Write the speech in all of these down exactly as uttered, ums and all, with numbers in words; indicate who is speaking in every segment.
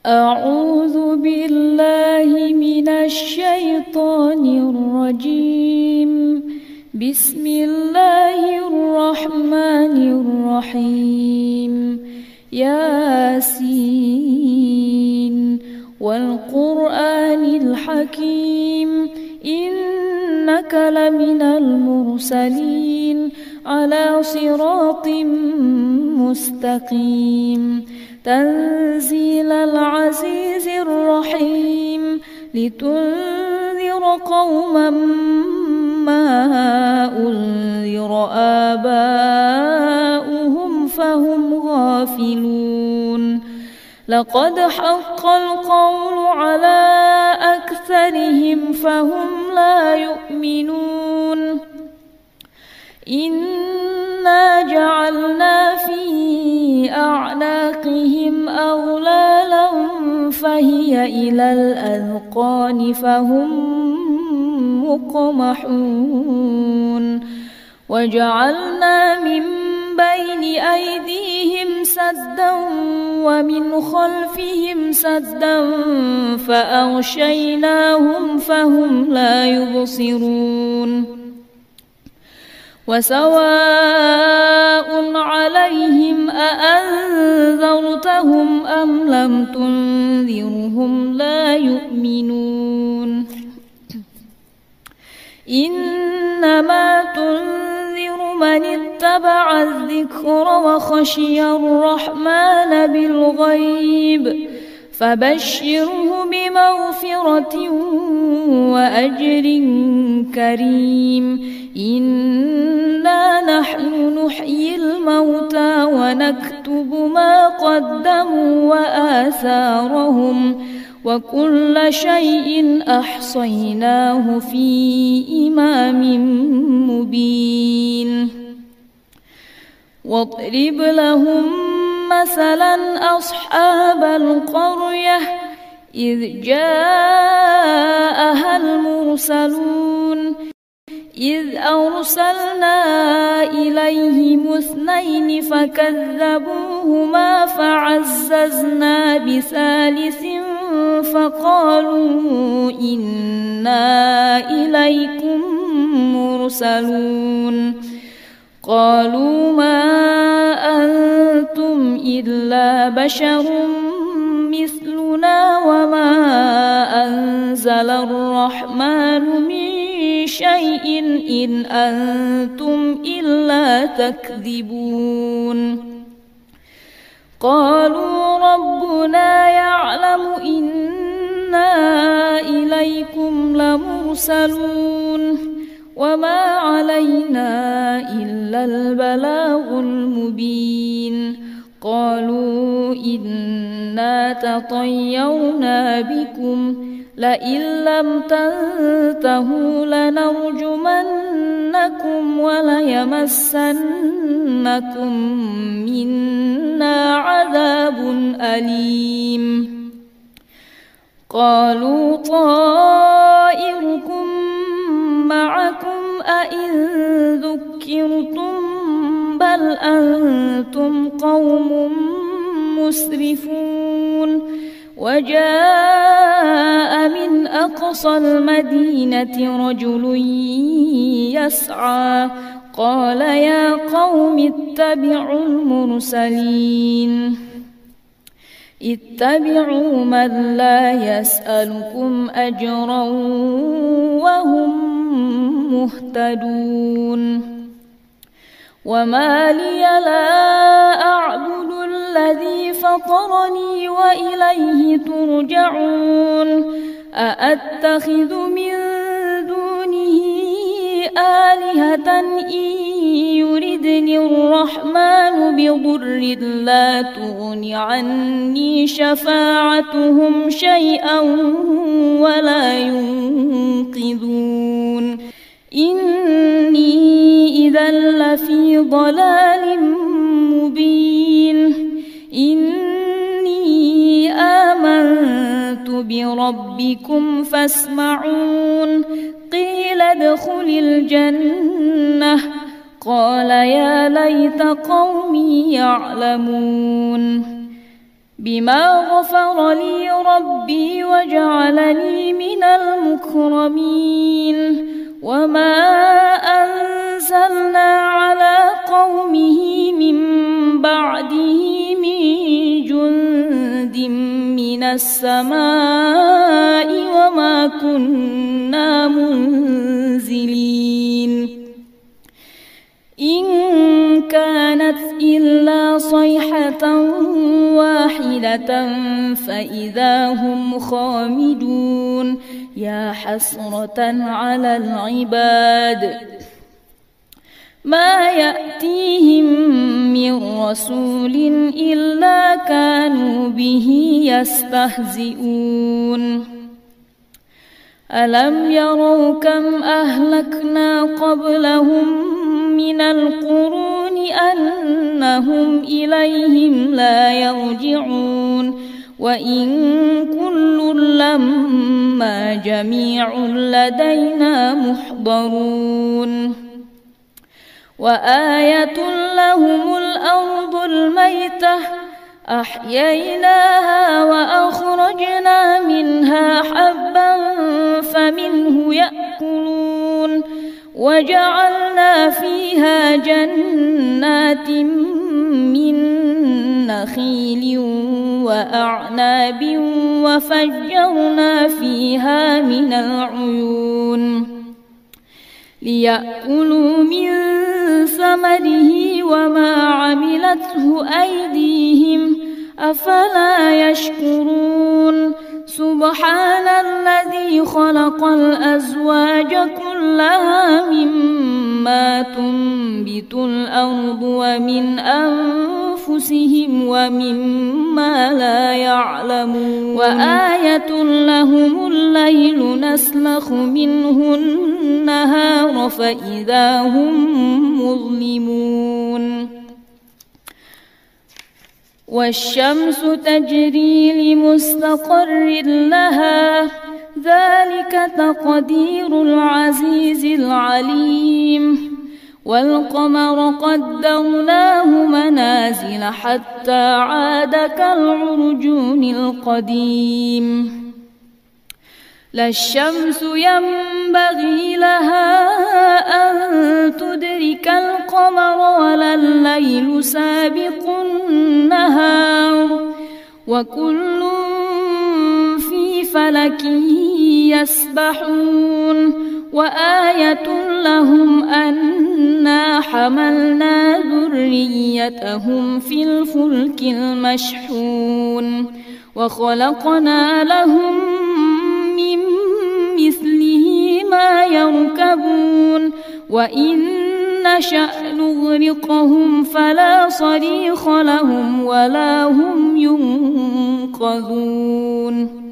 Speaker 1: أعوذ بالله من الشيطان الرجيم. بسم الله الرحمن الرحيم. ياسين والقرآن الحكيم إنك لمن المرسلين على صراط مستقيم تنزيل العزيز الرحيم لتنذر قوما ما أنذر آباؤهم فهم غافلون. لقد حق القول على أكثرهم فهم لا يؤمنون. إنا جعلنا في أعناقهم أغلالا فهي إلى الأذقان فهم مقمحون. وجعلنا من بين أيديهم سدا ومن خلفهم سدا فأغشيناهم فهم لا يبصرون. وسواء عليهم أأنذرتهم أم لم تنذرهم لا يؤمنون. إنما تنذر من اتبع الذكر وخشي الرحمن بالغيب فبشره بمغفرة وأجر كريم. إنا نحن نحيي الموتى ونكتب ما قدموا وآثارهم وكل شيء أحصيناه في إمام مبين. واضرب لهم مثلا أصحاب القرية إذ جاءها المرسلون إذ أرسلنا إليهم اثنين فكذبوهما فعززنا بثالث فقالوا إنا إليكم مرسلون. قالوا ما أنتم إلا بشر مثلنا وما أنزل الرحمن من شيء إن أنتم إلا تكذبون. قالوا ربنا يعلم إنا إليكم لمرسلون وما علينا إلا البلاغ المبين. قالوا إنا تطيرنا بكم لئن لم تنتهوا لنرجمنكم وليمسنكم منا عذاب أليم. قالوا طائركم معكم أئن ذكرتم بل أنتم قوم مسرفون. وجاء من أقصى المدينة رجل يسعى قال يا قوم اتبعوا المرسلين اتبعوا من لا يسألكم أجرا وهم مهتدون. وما لي لا أعبد الذي فطرني وإليه ترجعون. أأتخذ من دونه آلهة إن يردني الرحمن بضر لا تغن عني شفاعتهم شيئا ولا ينقذون. إني إذا لفي ضلال مبين. إني آمنت بربكم فاسمعون. قيل ادخل الجنة قال يا ليت قومي يعلمون. بما غفر لي ربي وجعلني من المكرمين وما أنزلنا على قومه من بعده من جند من السماء وما كنا منزلين إن كانت إلا صيحة واحدة فإذا هم خامدون يا حسرة على العباد ما يأتيهم من رسول إلا كانوا به يستهزئون ألم يروا كم أهلكنا قبلهم من القرون أنهم إليهم لا يرجعون وإن كل لما جميع لدينا محضرون وآية لهم الأرض الميتة أحييناها وأخرجنا منها حبا فمنه يأكلون وجعلنا فيها جنات من نخيل وأعناب وفجرنا فيها من العيون ليأكلوا من ثمره وما عملته أيديهم أفلا يشكرون سبحان الذي خلق الأزواج كلها مما تنبت الأرض ومن أنفسهم ومما لا يعلمون وآية لهم الليل نسلخ منه النهار فإذا هم مظلمون والشمس تجري لمستقر لها ذلك تقدير العزيز العليم والقمر قدرناه منازل حتى عاد كالعرجون القديم لا الشمس ينبغي لها أن تدرك القمر ولا الليل سابق النهار وكل في فلك يسبحون وآية لهم أنا حملنا ذريتهم في الفلك المشحون وخلقنا لهم من مثله ما يركبون وإن نشأ نغرقهم فلا صريخ لهم ولا هم ينقذون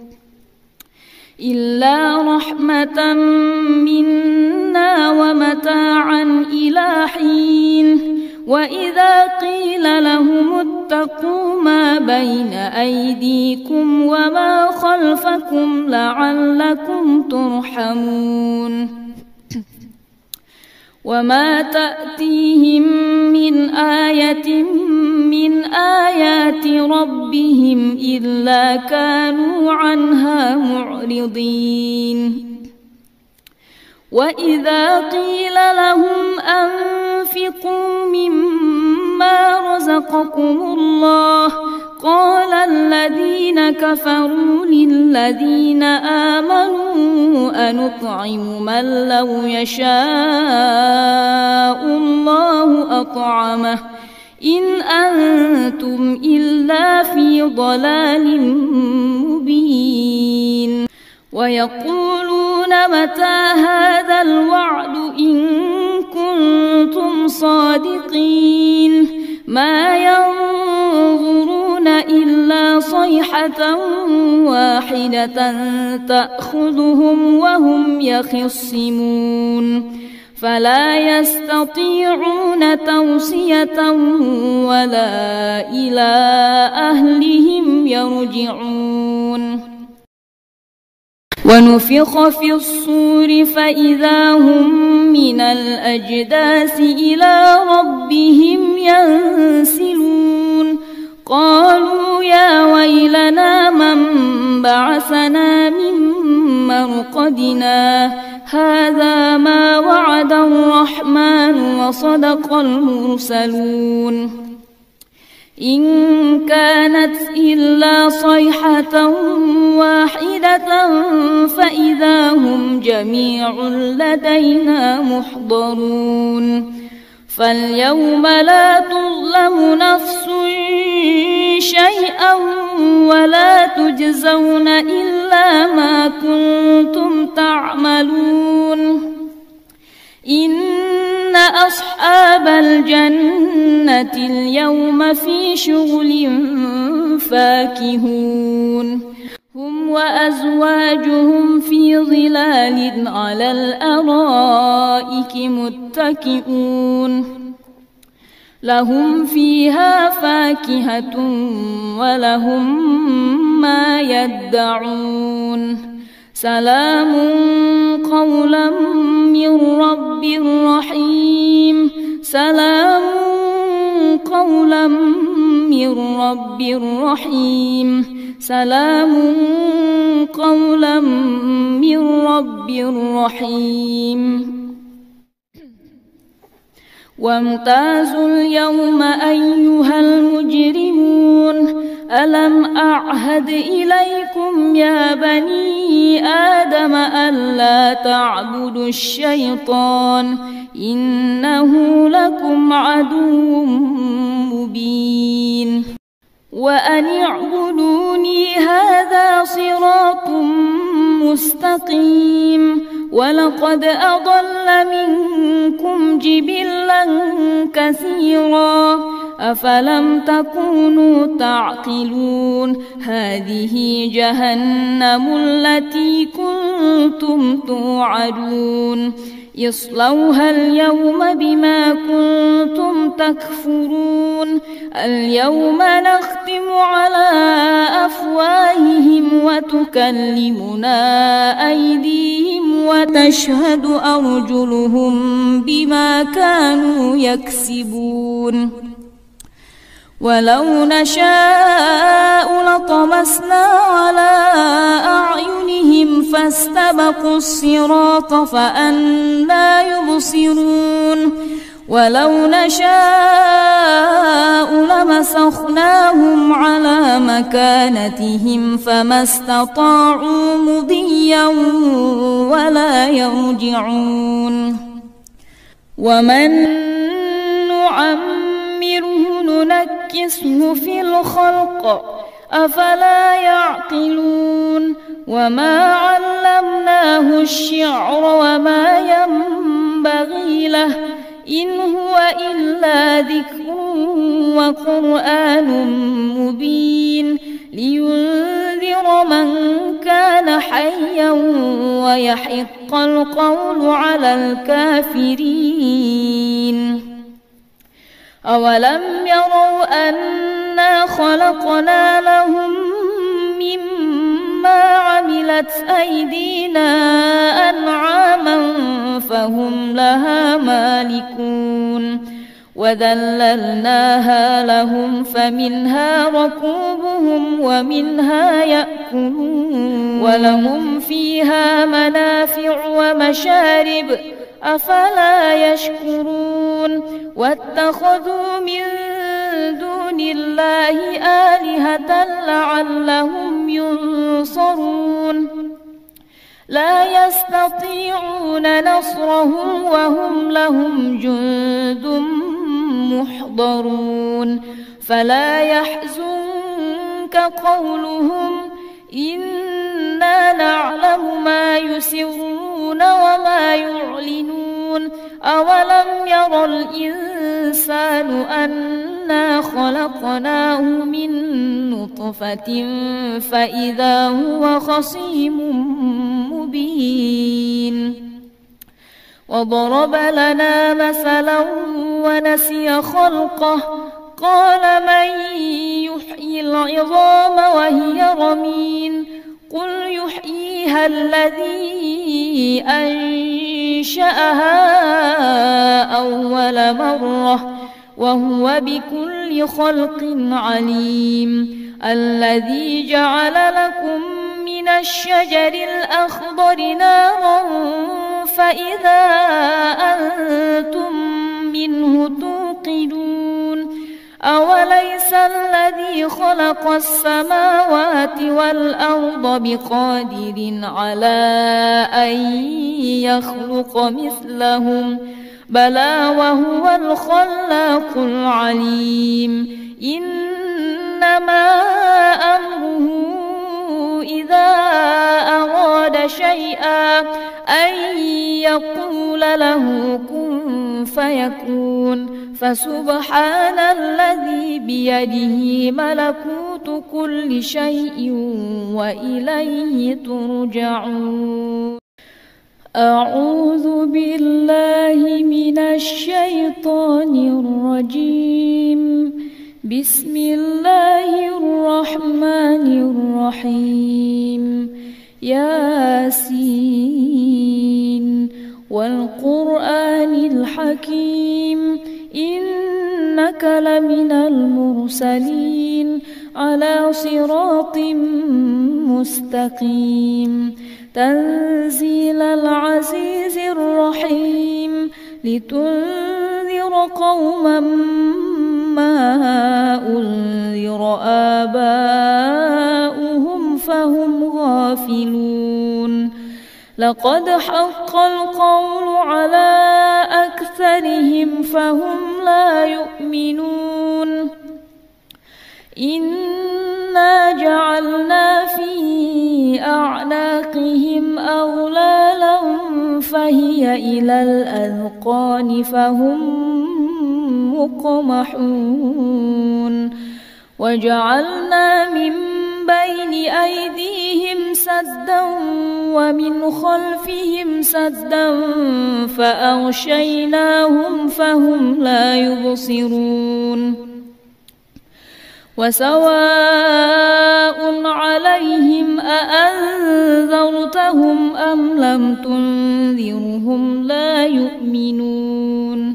Speaker 1: إلا رحمة منا ومتاعا إلى حين وإذا قيل لهم اتقوا ما بين أيديكم وما خلفكم لعلكم ترحمون وما تأتيهم من آية من آيات ربهم إلا كانوا عنها معرضين وإذا قيل لهم أنفقوا مما رزقكم الله قال الذين كفروا للذين آمنوا أنطعم من لو يشاء الله أطعمه إن أنتم إلا في ضلال مبين ويقولون متى هذا الوعد إن كنتم صادقين ما ينظرون إلا صيحة واحدة تأخذهم وهم يخصمون فلا يستطيعون توصية ولا إلى أهلهم يرجعون ونفخ في الصور فإذا هم من الأجداث إلى ربهم ينسلون قالوا يا ويلنا من بعثنا من مرقدنا هذا ما وعد الرحمن وصدق المرسلون إن كانت إلا صيحة واحدة فإذا هم جميع لدينا محضرون فاليوم لا تظلم نفس شيئا ولا تجزون إلا ما كنتم تعملون إن أصحاب الجنة اليوم في شغل فاكهون هم وأزواجهم في ظلال على الأرائك متكئون لهم فيها فاكهة ولهم ما يدعون سلام قولا من رب رحيم سلام قولا من رب رحيم سلام قولا من رب رحيم وامتازوا اليوم أيها المجرمون ألم أعهد إليكم يا بني آدم ألا تعبدوا الشيطان إنه لكم عدو مبين وأن اعبدوني هذا صراط مستقيم ولقد أضل منكم جبلا كثيرا أفلم تكونوا تعقلون هذه جهنم التي كنتم توعدون اصلوها اليوم بما كنتم تكفرون اليوم نختم على أفواههم وتكلمنا أيديهم وتشهد أرجلهم بما كانوا يكسبون ولو نشاء لطمسنا على أعينهم فاستبقوا الصراط فأنى يبصرون ولو نشاء لمسخناهم على مكانتهم فما استطاعوا مضيا ولا يرجعون ومن نعمره ننكسه في الخلق أفلا يعقلون وما علمناه الشعر وما ينبغي له إن هو إلا ذكر وقرآن مبين لينذر من كان حيا ويحق القول على الكافرين أولم يروا أنا خلقنا لهم مما عملت أيدينا أنعاما فهم لها مالكون وذللناها لهم فمنها ركوبهم ومنها يأكلون ولهم فيها منافع ومشارب أفلا يشكرون واتخذوا من دون الله آلهة لعلهم ينصرون لا يستطيعون نصرهم وهم لهم جند محضرون فلا يحزنك قولهم إنا نعلم ما يسرون وما يعلنون أولم ير الإنسان أنا خلقناه من نطفة فإذا هو خصيم مبين وضرب لنا مثلا ونسي خلقه قال من يحيي العظام وهي رميم قل يحييها الذي أنشأها أول مرة وهو بكل خلق عليم. الذي جعل لكم من الشجر الأخضر نارا فإذا أنتم منه توقدون. أوليس الذي خلق السماوات والأرض بقادر على أن يخلق مثلهم بلى وهو الخلاق العليم. إنما أمره إذا أراد شيئا أن يقول له كن فيكون. فسبحان الذي بيده ملكوت كل شيء وإليه ترجعون. أعوذ بالله من الشيطان الرجيم. بسم الله الرحمن الرحيم. ياسين والقرآن الحكيم إنك لمن المرسلين على صراط مستقيم. تنزيل العزيز الرحيم لتنذر قوما ما أنذر آباؤهم فهم غافلون. لقد حق القول على أكثرهم فهم لا يؤمنون. إنا جعلنا في أعناقهم أغلالا فهي إلى الأذقان فهم مقمحون. وجعلنا من بين أيديهم سدا ومن خلفهم سدا فأغشيناهم فهم لا يبصرون. وسواء عليهم أأنذرتهم أم لم تنذرهم لا يؤمنون.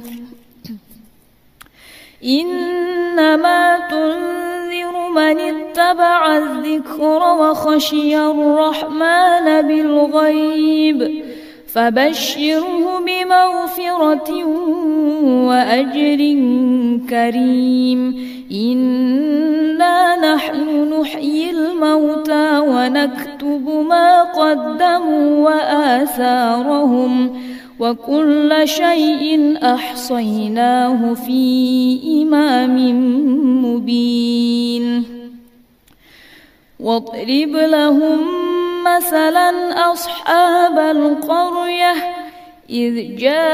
Speaker 1: إنما تنذر من اتبع الذكر وخشي الرحمن بالغيب فبشره بمغفرة وأجر كريم. إنا نحن نحيي الموتى ونكتب ما قدموا وآثارهم وكل شيء أحصيناه في إمام مبين. واضرب لهم مثلا أصحاب القرية إذ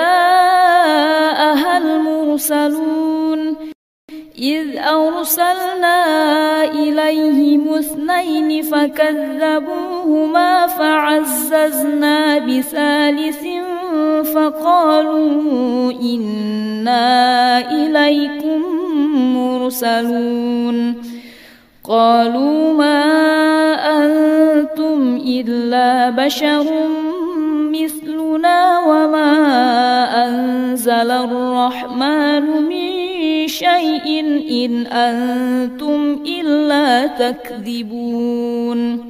Speaker 1: جاءها المرسلون إذ أرسلنا إليهم اثنين فكذبوهما فعززنا بثالث فقالوا إنا إليكم مرسلون. قالوا ما أنتم إلا بشر مثلنا وما أنزل الرحمن من شيء إن أنتم إلا تكذبون.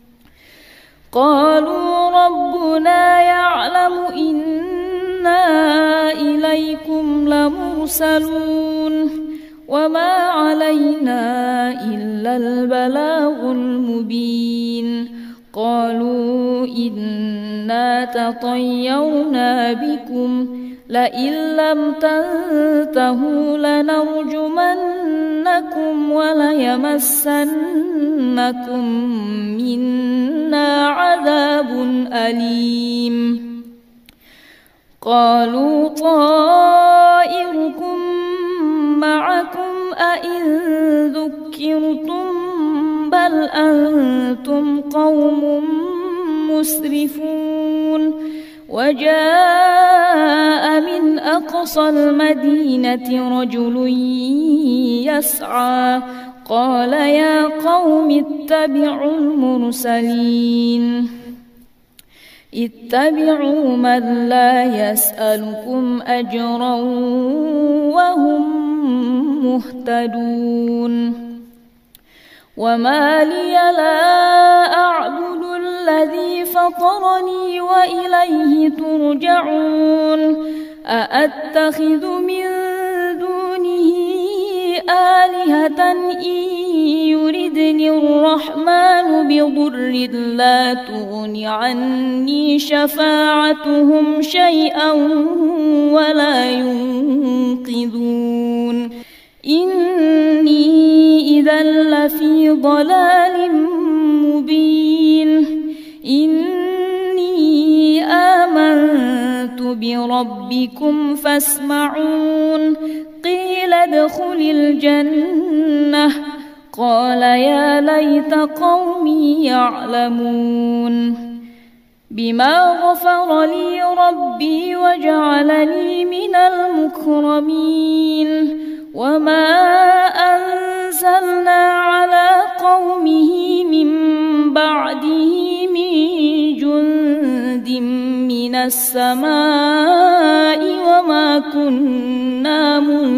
Speaker 1: قالوا ربنا يعلم إنا إليكم لمرسلون وما علينا إلا البلاغ المبين. قالوا إنا تطيرنا بكم لئن لم تنتهوا لنرجمنكم وليمسنكم منا عذاب أليم. قالوا طائركم معكم أئن ذكرتم بل أنتم قوم مسرفون. وجاء من أقصى المدينة رجل يسعى قال يا قوم اتبعوا المرسلين اتبعوا من لا يسألكم أجرا وهم مهتدون. وما لي لا أعبد الذي فطرني وإليه ترجعون. أأتخذ من دونه آلهة إن يردني الرحمن بضر لا تغن عني شفاعتهم شيئا ولا ينقذون. إني إذا لفي ضلال مبين. إني آمنت بربكم فاسمعون. قيل ادخل الجنة. قال يا ليت قومي يعلمون. بما غفر لي ربي وجعلني من المكرمين. وما أنزلنا على قومه من بعده من جند من السماء وما كنا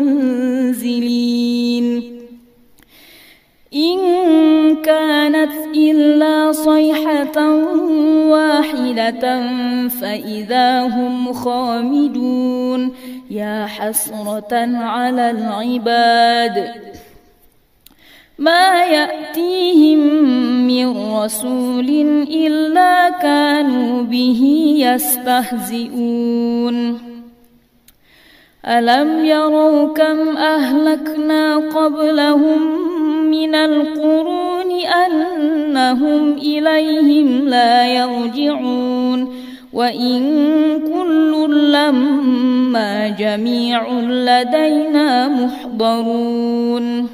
Speaker 1: منزلين. إن كانت إلا صيحة واحدة فإذا هم خامدون. يا حسرة على العباد ما يأتيهم من رسول إلا كانوا به يستهزئون. ألم يروا كم أهلكنا قبلهم من القرون أنهم إليهم لا يرجعون. وإن كل لما جميع لدينا محضرون.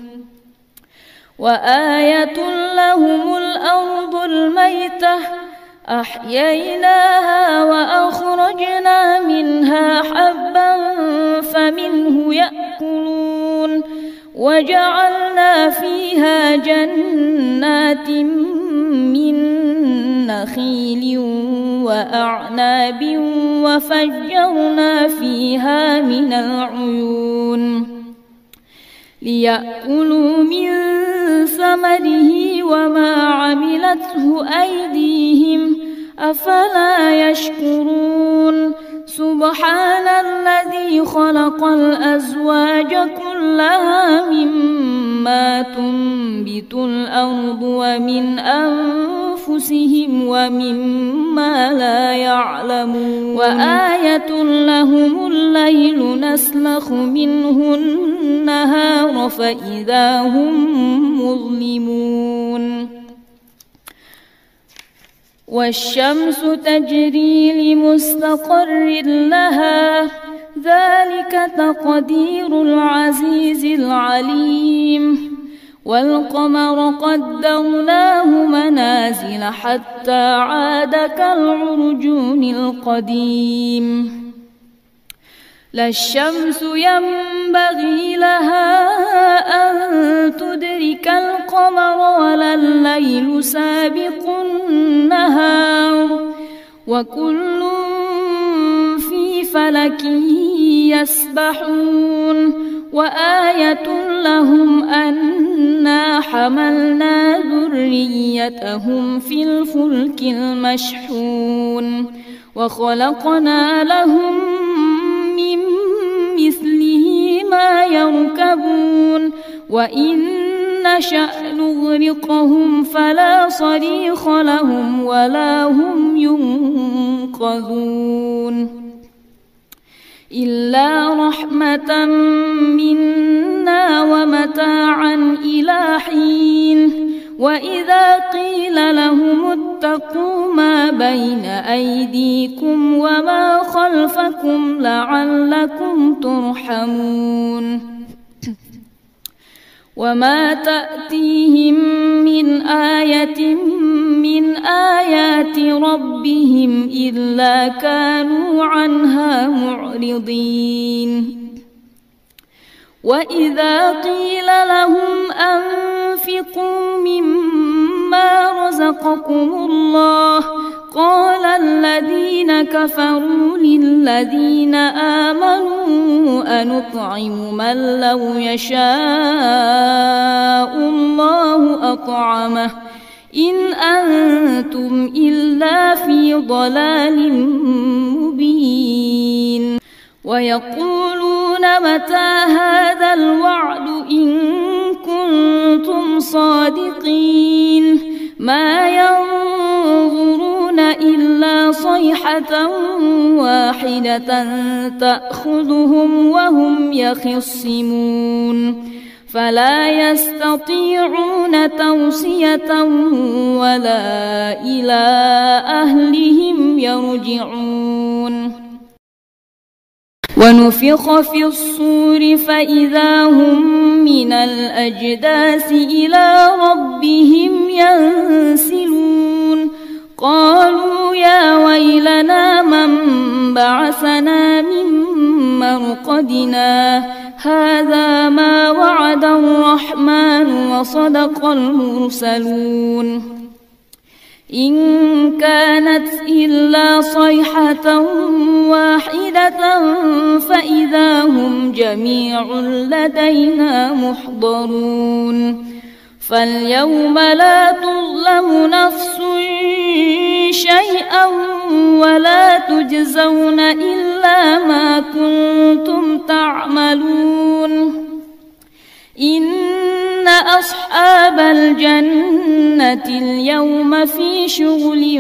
Speaker 1: وآية لهم الأرض الميتة أحييناها وأخرجنا منها حبا فمنه يأكلون. وجعلنا فيها جنات من نخيل وأعناب وفجرنا فيها من العيون ليأكلوا من ثمره وما عملته أيديهم أفلا يشكرون. سبحان الذي خلق الأزواج كلها مما تنبت الأرض ومن أنفسهم ومما لا يعلمون. وآية لهم الليل نسلخ منه النهار فإذا هم مظلمون. والشمس تجري لمستقر لها ذلك تقدير العزيز العليم. والقمر قدرناه منازل حتى عاد كالعرجون القديم. لا الشمس ينبغي لها أن تدرك القمر ولا الليل سابق النهار وكل في فلك يسبحون. وآية لهم أنا حملنا ذريتهم في الفلك المشحون وخلقنا لهم من مثله ما يركبون. وإن نشأ نغرقهم فلا صريخ لهم ولا هم ينقذون. إلا رحمة منا ومتاعا إلى حين. وإذا قيل لهم اتقوا ما بين أيديكم وما خلفكم لعلكم ترحمون. وما تأتيهم من آية من آيات ربهم إلا كانوا عنها معرضين. وإذا قيل لهم أنفقوا مما رزقكم الله قال الذين كفروا للذين آمنوا أنطعم من لو يشاء الله أطعمه إن أنتم إلا في ضلال مبين. ويقولون متى هذا الوعد إن كنتم صادقين ما ينظرون إلا صيحة واحدة تأخذهم وهم يخصمون فلا يستطيعون توصية ولا إلى أهلهم يرجعون. ونفخ في الصور فإذا هم من الأجداث إلى ربهم ينسلون قالوا يا ويلنا من بعثنا من مرقدنا هذا ما وعد الرحمن وصدق المرسلون إن كانت إلا صيحة واحدة فإذا هم جميع لدينا محضرون فاليوم لا تظلم نفس شيئا ولا تجزون إلا ما كنتم تعملون إن أصحاب الجنة اليوم في شغل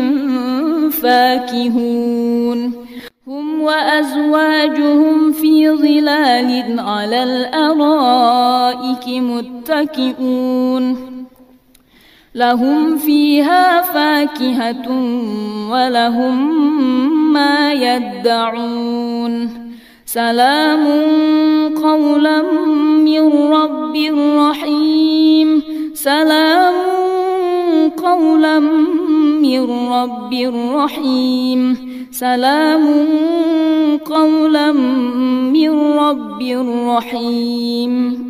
Speaker 1: فاكهون هم وأزواجهم في ظلال على الأرائك متكئون لهم فيها فاكهة ولهم ما يدعون سلام قولا من رب رحيم سلام قولا من رب رحيم سلام قولا من رب رحيم.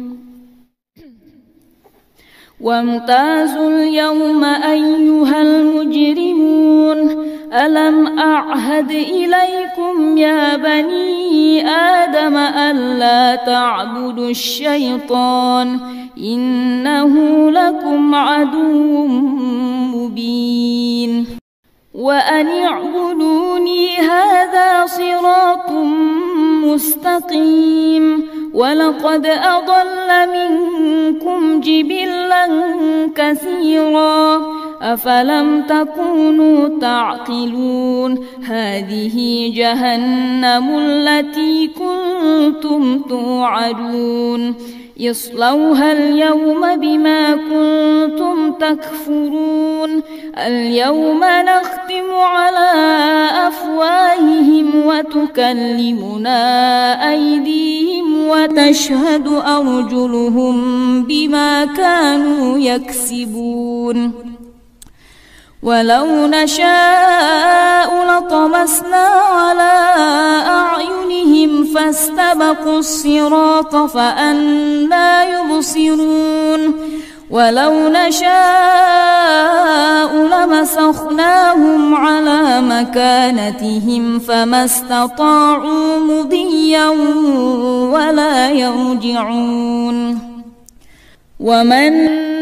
Speaker 1: وامتازوا اليوم أيها المجرمون ألم أعهد إليكم يا بني آدم ألا تعبدوا الشيطان إنه لكم عدو مبين وأن اعبدوني هذا صراط مستقيم ولقد أضل منكم جبلا كثيرا أفلم تكونوا تعقلون هذه جهنم التي كنتم توعدون اصلوها اليوم بما كنتم تكفرون اليوم نختم على أفواههم وتكلمنا أيديهم وتشهد أرجلهم بما كانوا يكسبون ولو نشاء لطمسنا على أعينهم فاستبقوا الصراط فأنى يبصرون ولو نشاء لمسخناهم على مكانتهم فما استطاعوا مضيا ولا يرجعون ومن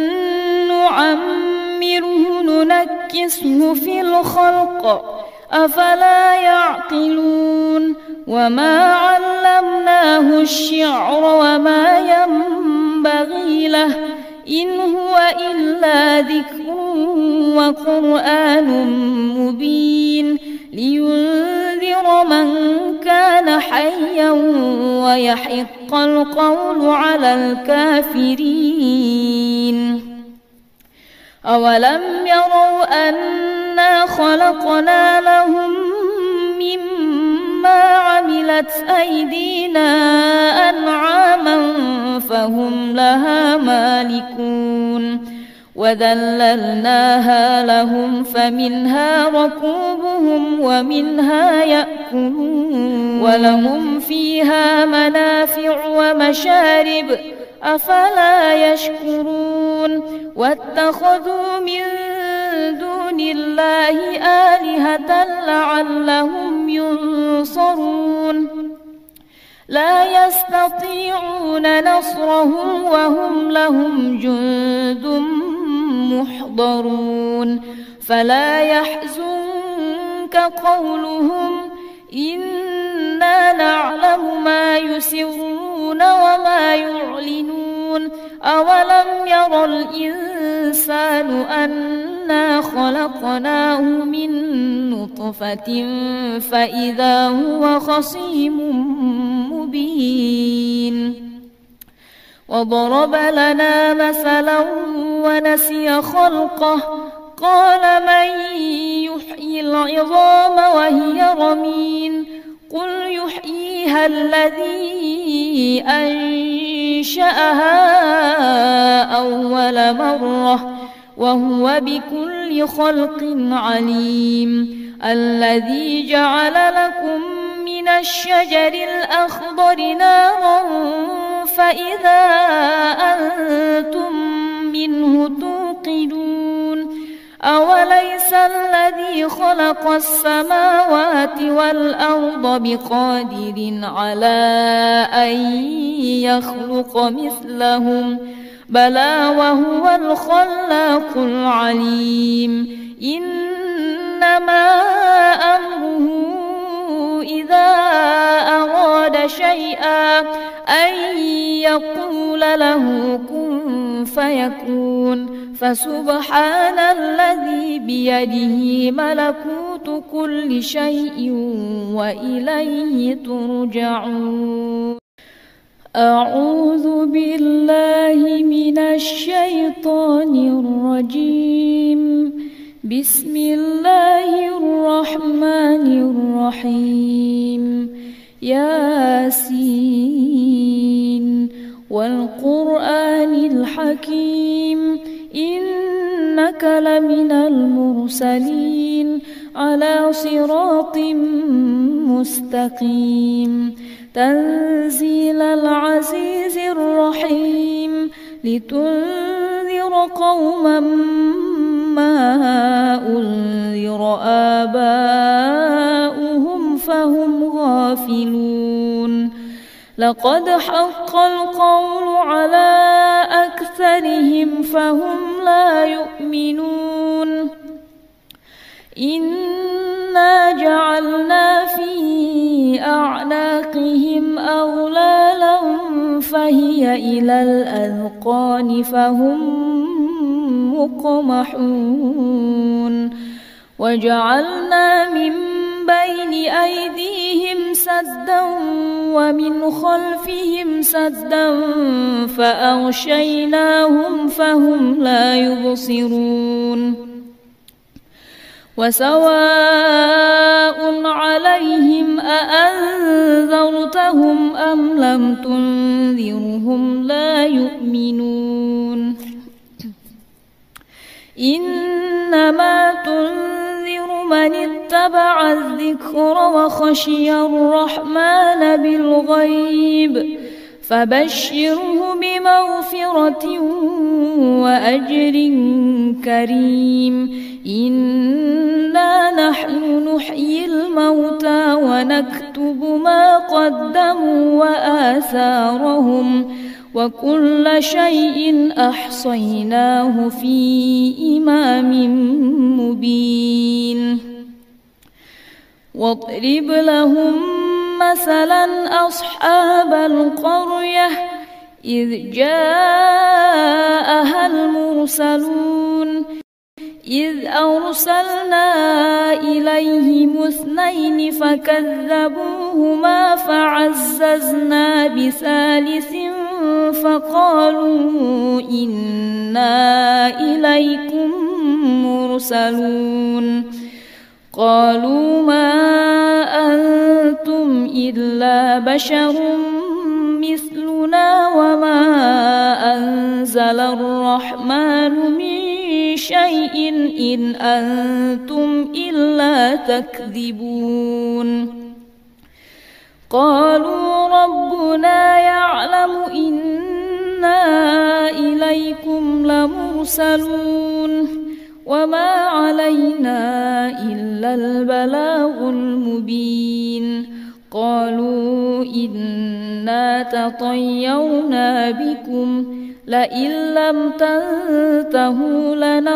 Speaker 1: نعمره ننكسه في الخلق أفلا يعقلون وما علمناه الشعر وما ينبغي له إن هو إلا ذكر وقرآن مبين لينذر من كان حيا ويحق القول على الكافرين أولم يروا أنا خلقنا لهم مما عملت أيدينا أنعاما فهم لها مالكون وذللناها لهم فمنها ركوبهم ومنها يأكلون ولهم فيها منافع ومشارب أفلا يشكرون واتخذوا من دون دون الله آلهة لعلهم ينصرون لا يستطيعون نصرهم وهم لهم جند محضرون فلا يحزنك قولهم إنا نعلم ما يسرون وما يعلنون أولم ير الإنسان أنا خلقناه من نطفة فإذا هو خصيم مبين وضرب لنا مثلا ونسي خلقه قال من يحيي العظام وهي رميم قل يحييها الذي أنشأها أول مرة وهو بكل خلق عليم الذي جعل لكم من الشجر الأخضر نارا فإذا أنتم منه توقدون أوليس الذي خلق السماوات والأرض بقادر على أن يخلق مثلهم بلى وهو الخلاق العليم إنما أمره إذا أراد شيئا أن يقول له كن فيكون فسبحان الذي بيده ملكوت كل شيء وإليه ترجعون أعوذ بالله من الشيطان الرجيم بسم الله الرحمن الرحيم ياسين والقرآن الحكيم إنك لمن المرسلين على صراط مستقيم تنزيل العزيز الرحيم لتنذر قوما ما أنذر آباؤهم فهم غافلون لقد حق القول على أكثرهم فهم لا يؤمنون إنا جعلنا في أعناقهم أغلالا فهي إلى الأذقان فهم مقمحون وجعلنا من بين أيديهم سدا ومن خلفهم سدا فأغشيناهم فهم لا يبصرون وسواء عليهم أأنذرتهم أم لم تنذرهم لا يؤمنون إنما تنذر من اتبع الذكر وخشي الرحمن بالغيب فبشره بمغفرة وأجر كريم إنا نحن نحيي الموتى ونكتب ما قدموا وآثارهم وكل شيء أحصيناه في إمام مبين واضرب لهم مثلا أصحاب القرية إذ جاءها المرسلون إذ أرسلنا إليهم اثنين فكذبوهما فعززنا بثالث فقالوا إنا إليكم مرسلون قالوا ما أنتم إلا بشر مثلنا وما أنزل الرحمن من شيء إن أنتم إلا تكذبون قالوا ربنا يعلم إنا إليكم لمرسلون وما علينا إلا البلاغ المبين. قالوا إنا تطيرنا بكم لئن لم تنتهوا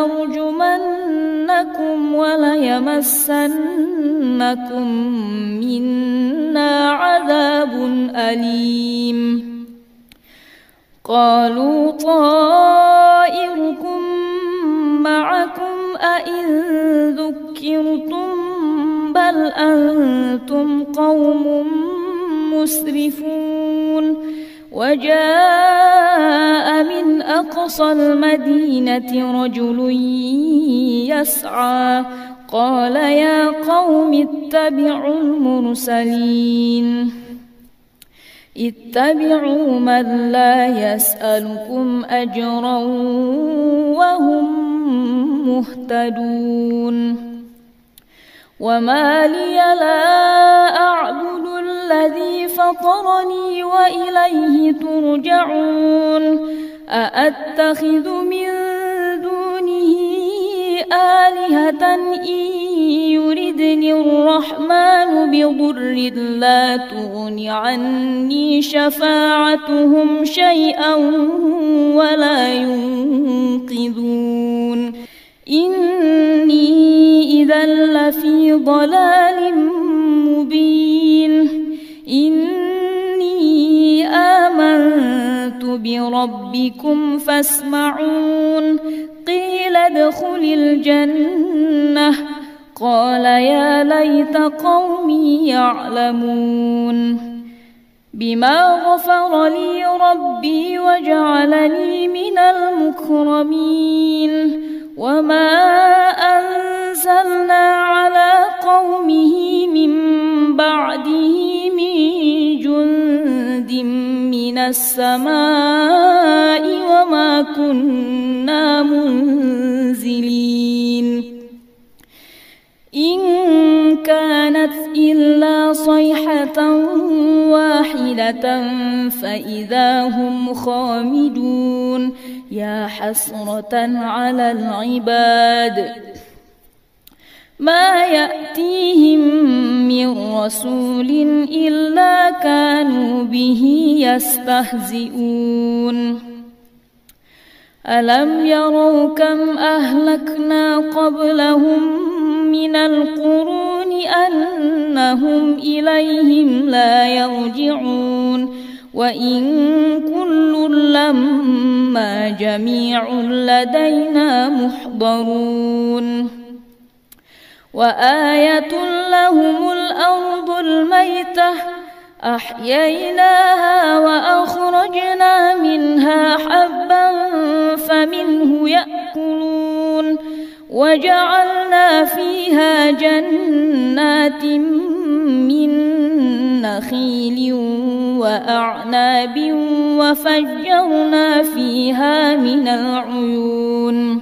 Speaker 1: لنرجمنكم وليمسنكم منا عذاب أليم. قالوا طائركم معكم أئن ذكرتم بل أنتم قوم مسرفون. وجاء من أقصى المدينة رجل يسعى قال يا قوم اتبعوا المرسلين اتبعوا من لا يسألكم أجرا وهم مهتدون. وما لي لا أعبد الذي فطرني وإليه ترجعون. أأتخذ من دونه آلهة إن يردني الرحمن بضر لا تغن عني شفاعتهم شيئا ولا ينقذون. إني إذا لفي ضلال مبين. إني آمنت بربكم فاسمعون. قيل ادخل الجنة قال يا ليت قومي يعلمون. بما غفر لي ربي وجعلني من المكرمين. وما أنزلنا على قومه من بعده من جند من السماء وما كنا منزلين. إن كانت إلا صيحة واحدة فإذا هم خامدون. يا حسرة على العباد ما يأتيهم من رسول إلا كانوا به يستهزئون. ألم يروا كم أهلكنا قبلهم من القرون أنهم إليهم لا يرجعون. وإن كل لما جميع لدينا محضرون. وآية لهم الأرض الميتة أحييناها وأخرجنا منها حبا فمنه يأكلون. وجعلنا فيها جنات من نخيل وأعناب وفجرنا فيها من العيون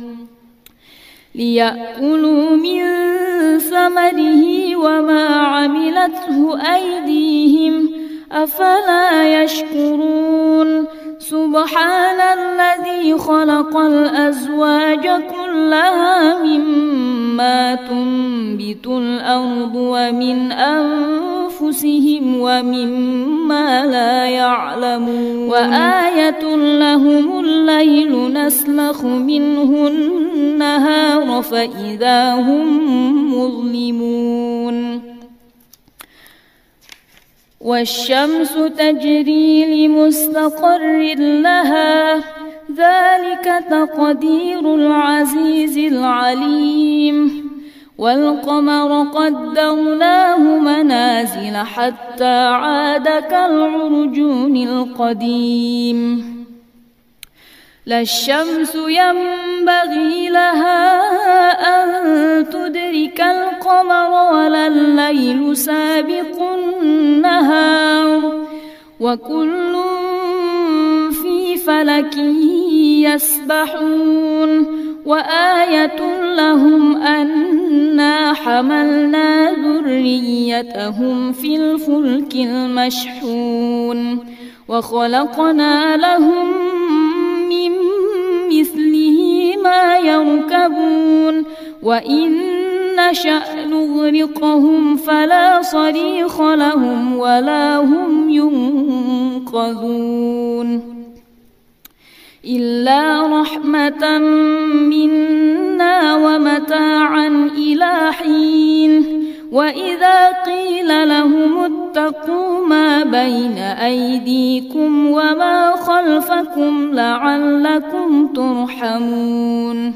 Speaker 1: ليأكلوا من ثمره وما عملته أيديهم أفلا يشكرون. سبحان الذي خلق الأزواج كلها مما تنبت الأرض ومن أنفسهم ومما لا يعلمون. وآية لهم الليل نسلخ منه النهار فإذا هم مظلمون. والشمس تجري لمستقر لها ذلك تقدير العزيز العليم. والقمر قدرناه منازل حتى عاد كالعرجون القديم. لا الشمس ينبغي لها أن تدرك القمر ولا الليل سابق النهار وكل في فلك يسبحون. وآية لهم أنا حملنا ذريتهم في الفلك المشحون وخلقنا لهم من مثله ما يركبون وإن نشأ نغرقهم فلا صريخ لهم ولا هم ينقذون إلا رحمة منا ومتاعا إلى حين وإذا قيل لهم اتقوا ما بين أيديكم وما خلفكم لعلكم ترحمون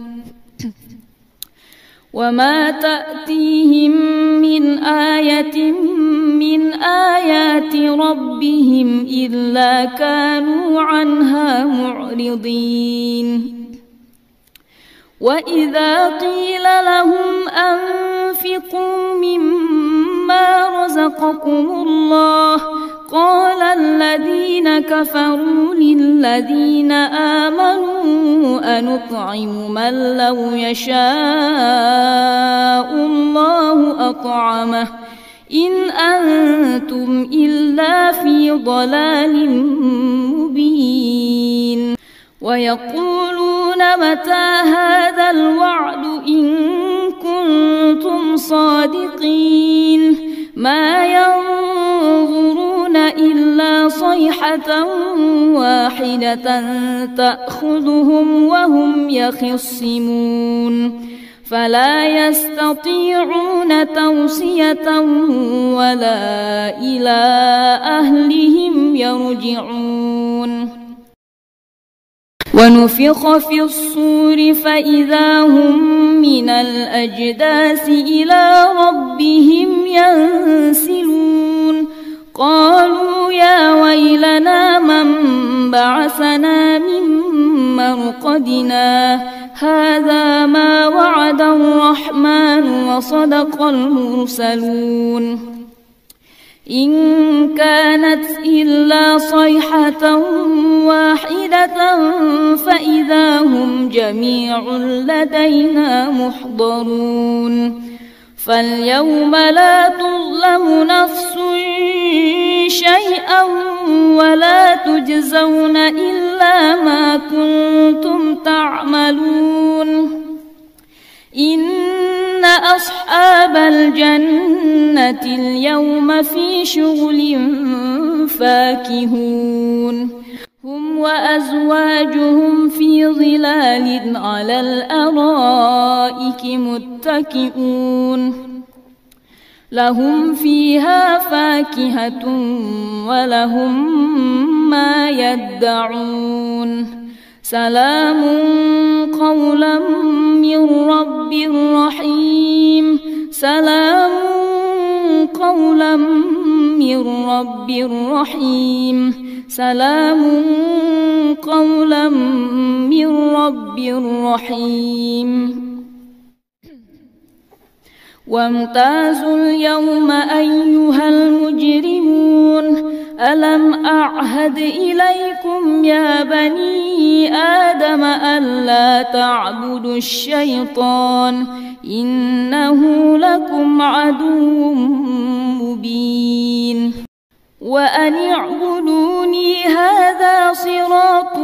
Speaker 1: وما تأتيهم من آية من آيات ربهم إلا كانوا عنها معرضين وإذا قيل لهم أنفقوا مما رزقكم الله قال الذين كفروا للذين آمنوا أنطعم من لو يشاء الله أطعمه إن أنتم إلا في ضلال مبين ويقولون متى هذا الوعد إن كنتم صادقين ما ينظرون إلا صيحة واحدة تأخذهم وهم يخصمون فلا يستطيعون توصية ولا إلى أهلهم يرجعون ونفخ في الصور فإذا هم من الأجداث إلى ربهم ينسلون قالوا يا ويلنا من بعثنا من مرقدنا هذا ما وعد الرحمن وصدق المرسلون إن كانت إلا صيحة واحدة فإذا هم جميع لدينا محضرون فاليوم لا تظلم نفس شيئا ولا تجزون إلا ما كنتم تعملون إن أصحاب الجنة اليوم في شغل فاكهون هم وأزواجهم في ظلال على الأرائك متكئون لهم فيها فاكهة ولهم ما يدعون سلام قولا من رب رحيم سلام قولا من رب رحيم سلام قولا من رب رحيم وامتازوا اليوم أيها المجرمون ألم أعهد إليكم يا بني آدم ألا تعبدوا الشيطان إنه لكم عدو مبين وأن اعبدوني هذا صراط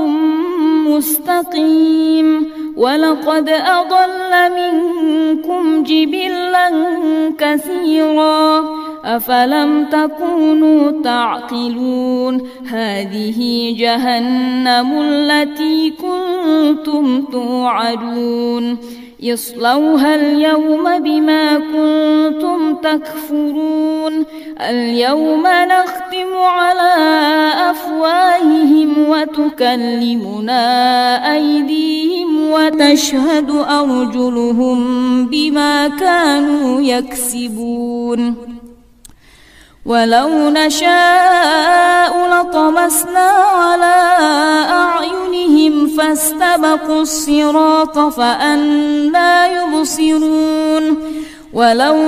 Speaker 1: مستقيم ولقد أضل منكم جبلا كثيرا أفلم تكونوا تعقلون هذه جهنم التي كنتم توعدون اصلوها اليوم بما كنتم تكفرون اليوم نختم على أفواههم وتكلمنا أيديهم وتشهد أرجلهم بما كانوا يكسبون ولو نشاء لطمسنا على أعينهم فاستبقوا الصراط فأنى يبصرون ولو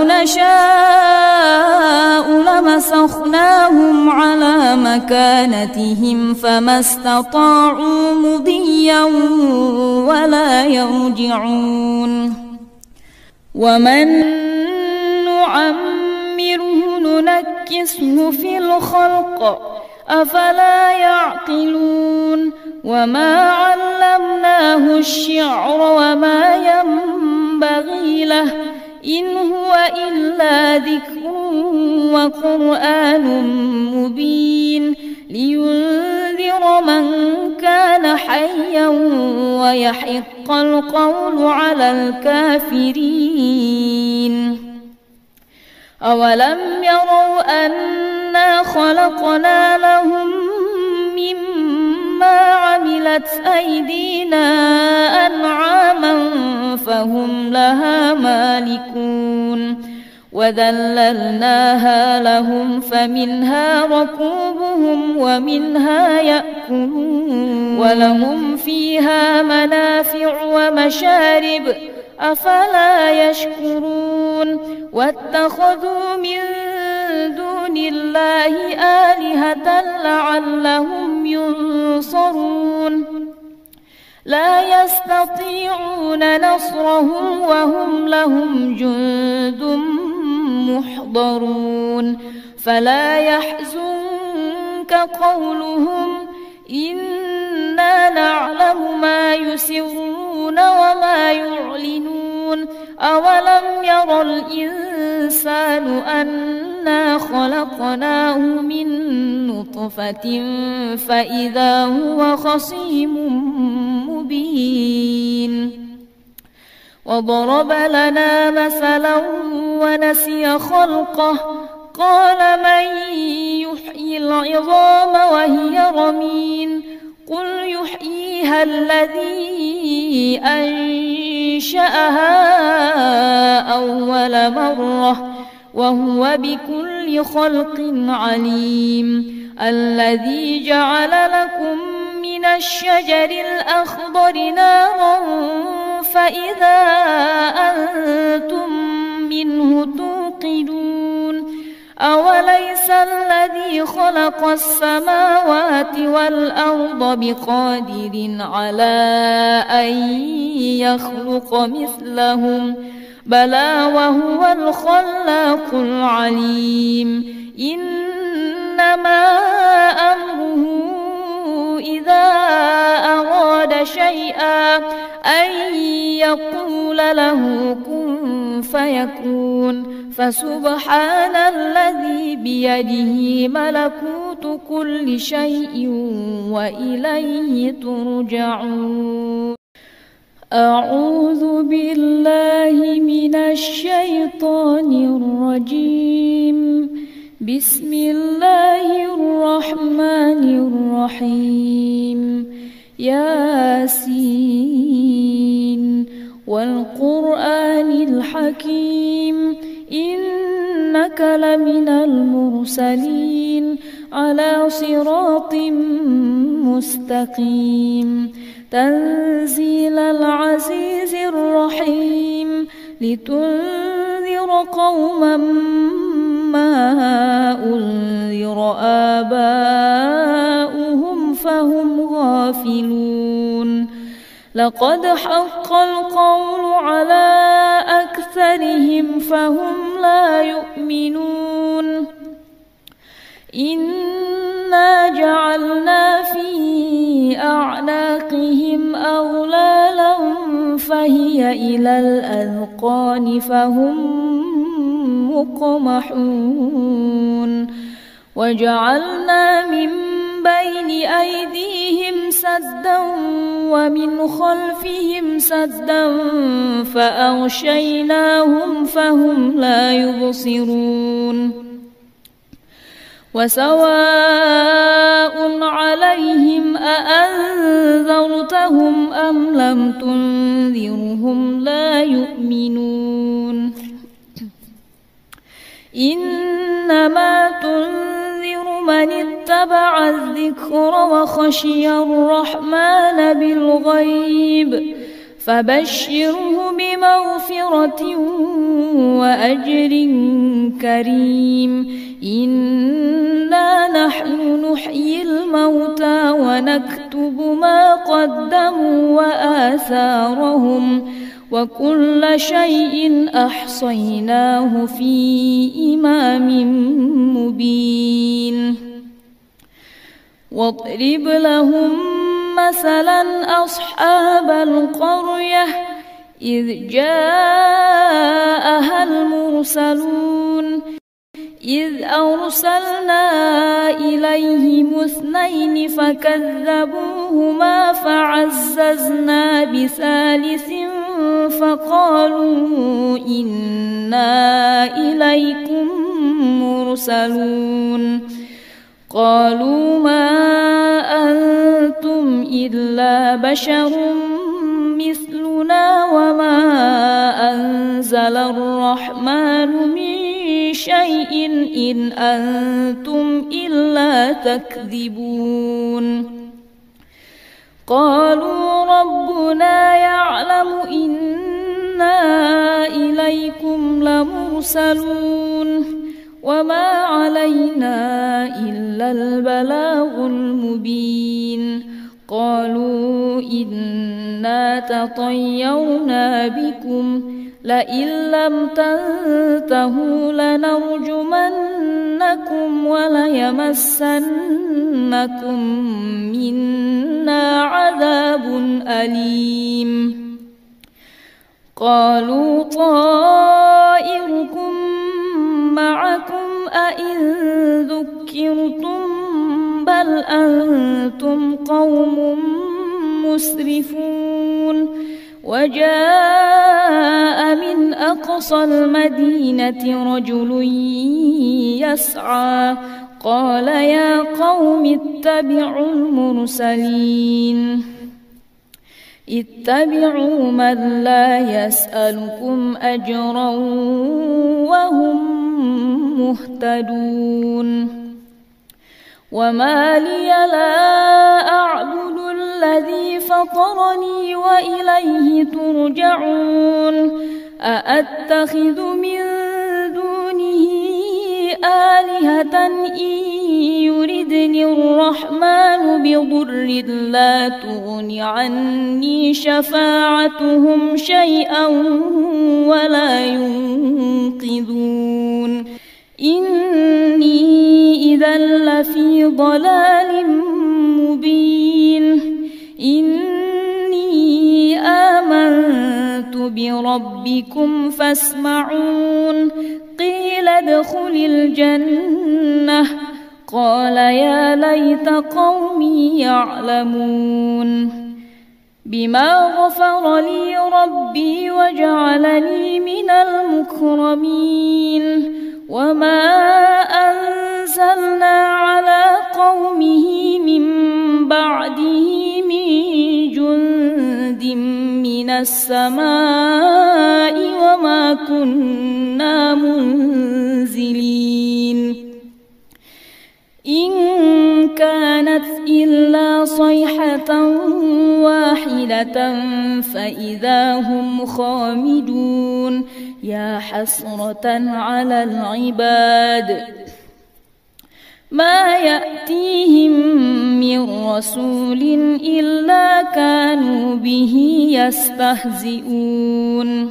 Speaker 1: نشاء لمسخناهم على مكانتهم فما استطاعوا مضيا ولا يرجعون ومن نعمره ننكسه في الخلق أفلا يعقلون وما علمناه الشعر وما ينبغي ينبغي له إن هو إلا ذكر وقرآن مبين لينذر من كان حيا ويحق القول على الكافرين. أولم يروا أنا خلقنا لهم مما عملت أيدينا أنعاما فهم لها مالكون وذللناها لهم فمنها ركوبهم ومنها يأكلون ولهم فيها منافع ومشارب أفلا يشكرون واتخذوا من دون الله آلهة لعلهم ينصرون لا يستطيعون نصرهم وهم لهم جند محضرون فلا يحزنك قولهم إنا نعلم ما يسرون وما يعلنون أولم ير الإنسان أنا خلقناه من نطفة فإذا هو خصيم مبين وضرب لنا مثلا ونسي خلقه قال من يحيي العظام وهي رميم قل يحييها الذي أنشأها أول مرة وهو بكل خلق عليم الذي جعل لكم من الشجر الأخضر نارا فإذا أنتم منه توقدون أوليس الذي خلق السماوات والأرض بقادر على أن يخلق مثلهم بلى وهو الخلاق العليم إنما أمره إذا أراد شيئا أن يقول له كن فيكون فسبحان الذي بيده ملكوت كل شيء وإليه ترجعون. أعوذ بالله من الشيطان الرجيم. بسم الله الرحمن الرحيم. ياسين والقرآن الحكيم إنك لمن المرسلين على صراط مستقيم تنزيل العزيز الرحيم لتنذر قوما ما أنذر آباؤهم فهم غافلون لقد حق القول على أكثرهم فهم لا يؤمنون إنا جعلنا في أعناقهم أغلالا فهي إلى الأذقان فهم مقمحون وجعلنا من بين أيديهم سدا ومن خلفهم سدا فأغشيناهم فهم لا يبصرون وسواء عليهم أأنذرتهم أم لم تنذرهم لا يؤمنون إنما تنذر من اتبع الذكر وخشي الرحمن بالغيب فبشره بمغفرة وأجر كريم إنا نحن نحيي الموتى ونكتب ما قدموا وآثارهم وكل شيء أحصيناه في إمام مبين واضرب لهم مثلا أصحاب القرية إذ جاءها المرسلون إذ أرسلنا إليهم اثنين فكذبوهما فعززنا بثالث فقالوا إنا إليكم مرسلون قالوا ما أنتم إلا بشر مثلنا وما أنزل الرحمن من شيء إن أنتم إلا تكذبون قالوا ربنا يعلم إنا إليكم لمرسلون وما علينا إلا البلاغ المبين قالوا إنا تطيرنا بكم لئن لم تنتهوا لنرجمنكم وليمسنكم منا عذاب أليم قالوا طائركم معكم أئن ذكرتم بل أنتم قوم مسرفون وجاء من أقصى المدينة رجل يسعى قال يا قوم اتبعوا المرسلين اتبعوا من لا يسألكم أجرا وهم مهتدون وما لي لا أعبد الذي فطرني وإليه ترجعون أأتخذ من دونه آلهة إن يردني الرحمن بضر لا تغن عني شفاعتهم شيئا ولا ينقذون إني إذا لفي ضلال مبين إني آمنت بربكم فاسمعون قيل ادخل الجنة قال يا ليت قومي يعلمون بما غفر لي ربي وجعلني من المكرمين وما أنزلنا على قومه من بعده من جند من السماء وما كنا منزلين إن كانت إلا صيحة واحدة فإذا هم خامدون يا حسرة على العباد ما يأتيهم من رسول إلا كانوا به يستهزئون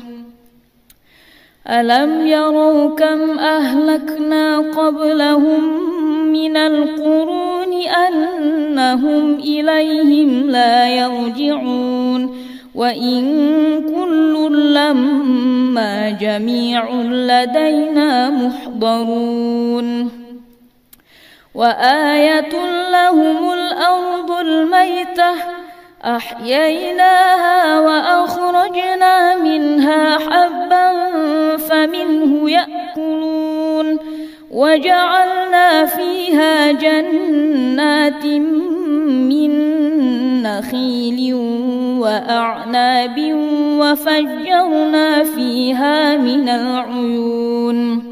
Speaker 1: ألم يروا كم أهلكنا قبلهم من القرون أنهم إليهم لا يرجعون وإن كل لما جميع لدينا محضرون وآية لهم الأرض الميتة أحييناها وأخرجنا منها حبا فمنه يأكلون وجعلنا فيها جنات من نخيل وأعناب وفجرنا فيها من العيون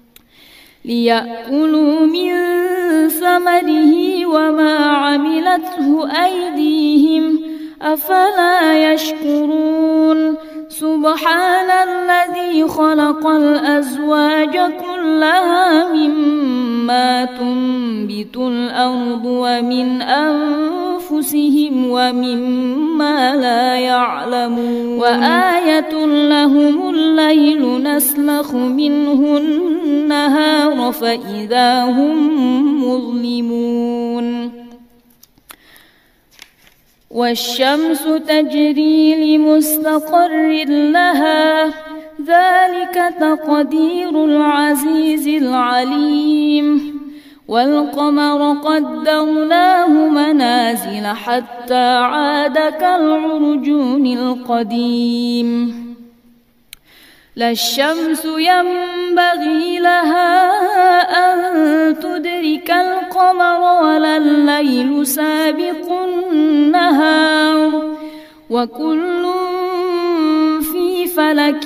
Speaker 1: ليأكلوا من ثمره وما عملته أيديهم أفلا يشكرون سبحان الذي خلق الأزواج كلها مما تنبت الأرض ومن أنفسهم ومما لا يعلمون وآية لهم الليل نسلخ منه النهار فإذا هم مظلمون والشمس تجري لمستقر لها ذلك تقدير العزيز العليم والقمر قدرناه منازل حتى عاد كالعرجون القديم لا الشمس ينبغي لها أن تدرك القمر ولا الليل سابق النهار وكل في فلك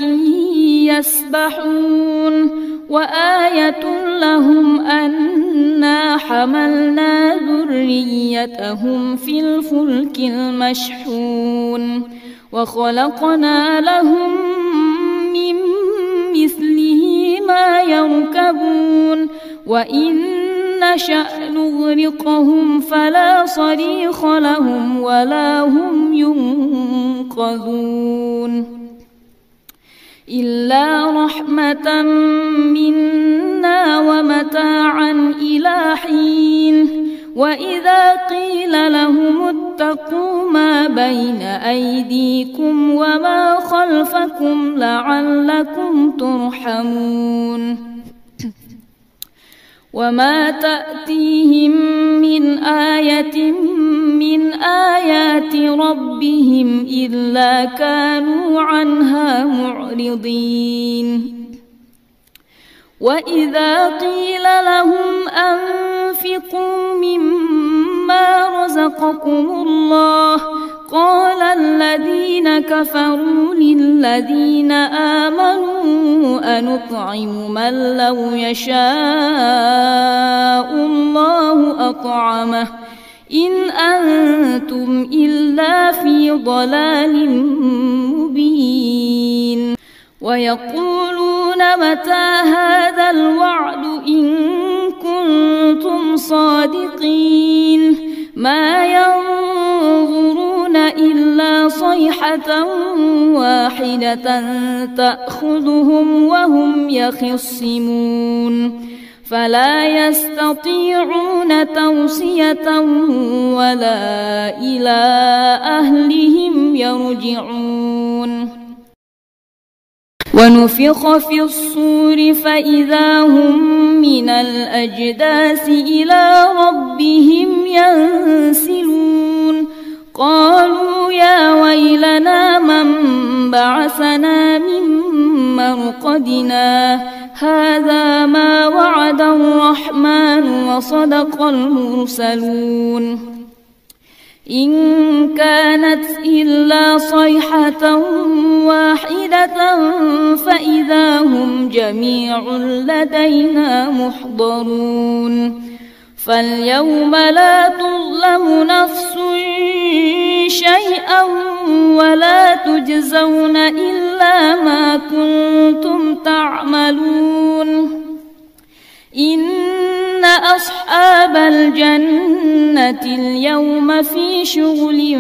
Speaker 1: يسبحون وآية لهم أنا حملنا ذريتهم في الفلك المشحون وخلقنا لهم من مثله ما يركبون وإن نشأ نغرقهم فلا صريخ لهم ولا هم ينقذون إلا رحمة منا ومتاعا إلى حين وإذا قيل لهم اتقوا ما بين أيديكم وما خلفكم لعلكم ترحمون وما تأتيهم من آية من آيات ربهم إلا كانوا عنها معرضين وإذا قيل لهم أنفقوا مما رزقكم الله قال الذين كفروا للذين آمنوا أنطعم من لو يشاء الله أطعمه إن أنتم إلا في ضلال مبين ويقولون متى هذا الوعد إن كنتم صادقين ما ينظرون إلا صيحة واحدة تأخذهم وهم يخصمون فلا يستطيعون توصية ولا إلى أهلهم يرجعون ونفخ في الصور فإذا هم من الأجداث إلى ربهم ينسلون قالوا يا ويلنا من بعثنا من مرقدنا هذا ما وعد الرحمن وصدق المرسلون إن كانت إلا صيحة واحدة فإذا هم جميع لدينا محضرون فاليوم لا تظلم نفس شيئا ولا تجزون إلا ما كنتم تعملون إن أصحاب الجنة اليوم في شغل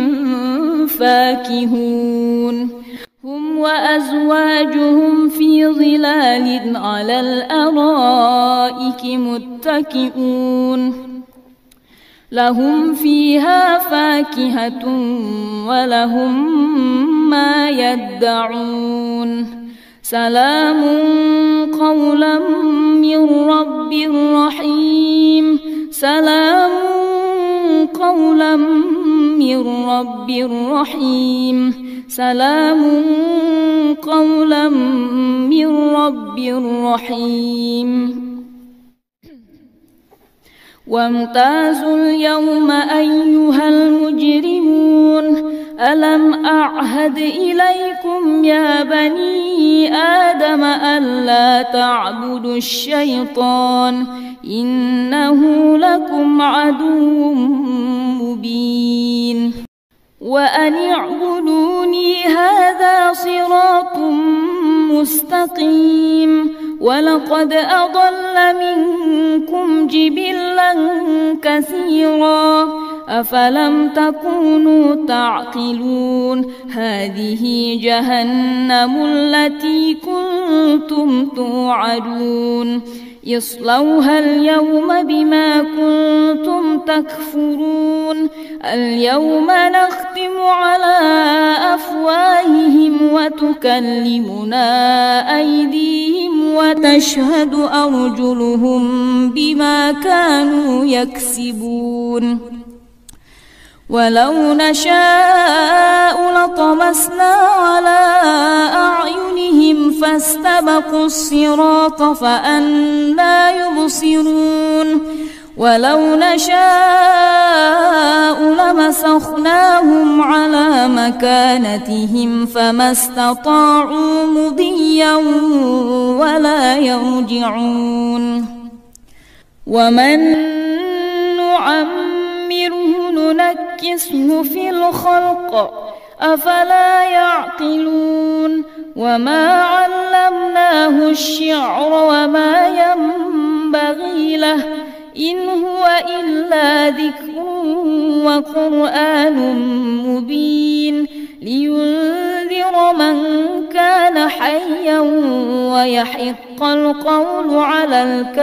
Speaker 1: فاكهون هم وأزواجهم في ظلال على الأرائك متكئون لهم فيها فاكهة ولهم ما يدعون سلام قولا من رب رحيم سلام قولا من رب رحيم سلام قولا من رب رحيم وامتازوا اليوم أيها المجرمون ألم أعهد إليكم يا بني آدم ألا تعبدوا الشيطان إنه لكم عدو مبين وأن اعبدوني هذا صراط مستقيم ولقد أضل منكم جبلا كثيرا أفلم تكونوا تعقلون هذه جهنم التي كنتم توعدون اصلوها اليوم بما كنتم تكفرون اليوم نختم على أفواههم وتكلمنا أيديهم وتشهد أرجلهم بما كانوا يكسبون ولو نشاء لطمسنا على أعينهم فاستبقوا الصراط فأنى يبصرون ولو نشاء لمسخناهم على مكانتهم فما استطاعوا مضيا ولا يرجعون ومن نعمره ننكسه في الخلق أفلا يعقلون وما علمناه الشعر وما ينبغي له إن هو إلا ذكر وقرآن مبين لينذر من كان حيا ويحق القول على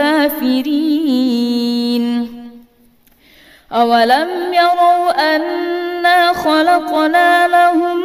Speaker 1: الكافرين أولم يروا أنا خلقنا لهم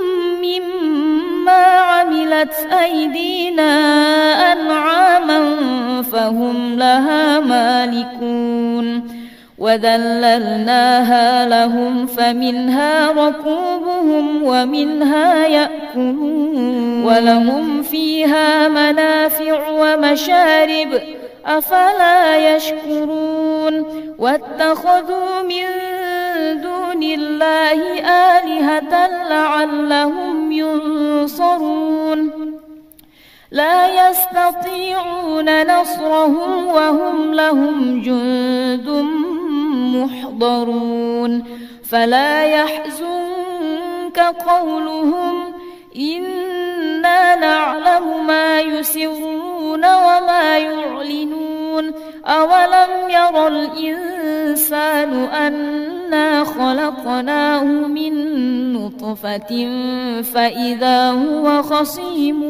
Speaker 1: مما عملت أيدينا أنعاما فهم لها مالكون وذللناها لهم فمنها ركوبهم ومنها يأكلون ولهم فيها منافع ومشارب أفلا يشكرون واتخذوا من دون الله آلهة لعلهم ينصرون لا يستطيعون نصرهم وهم لهم جند محضرون فلا يحزنك قولهم إنا نعلم ما يسرون وما يعلنون أولم ير الإنسان أنا خلقناه من نطفة فإذا هو خصيم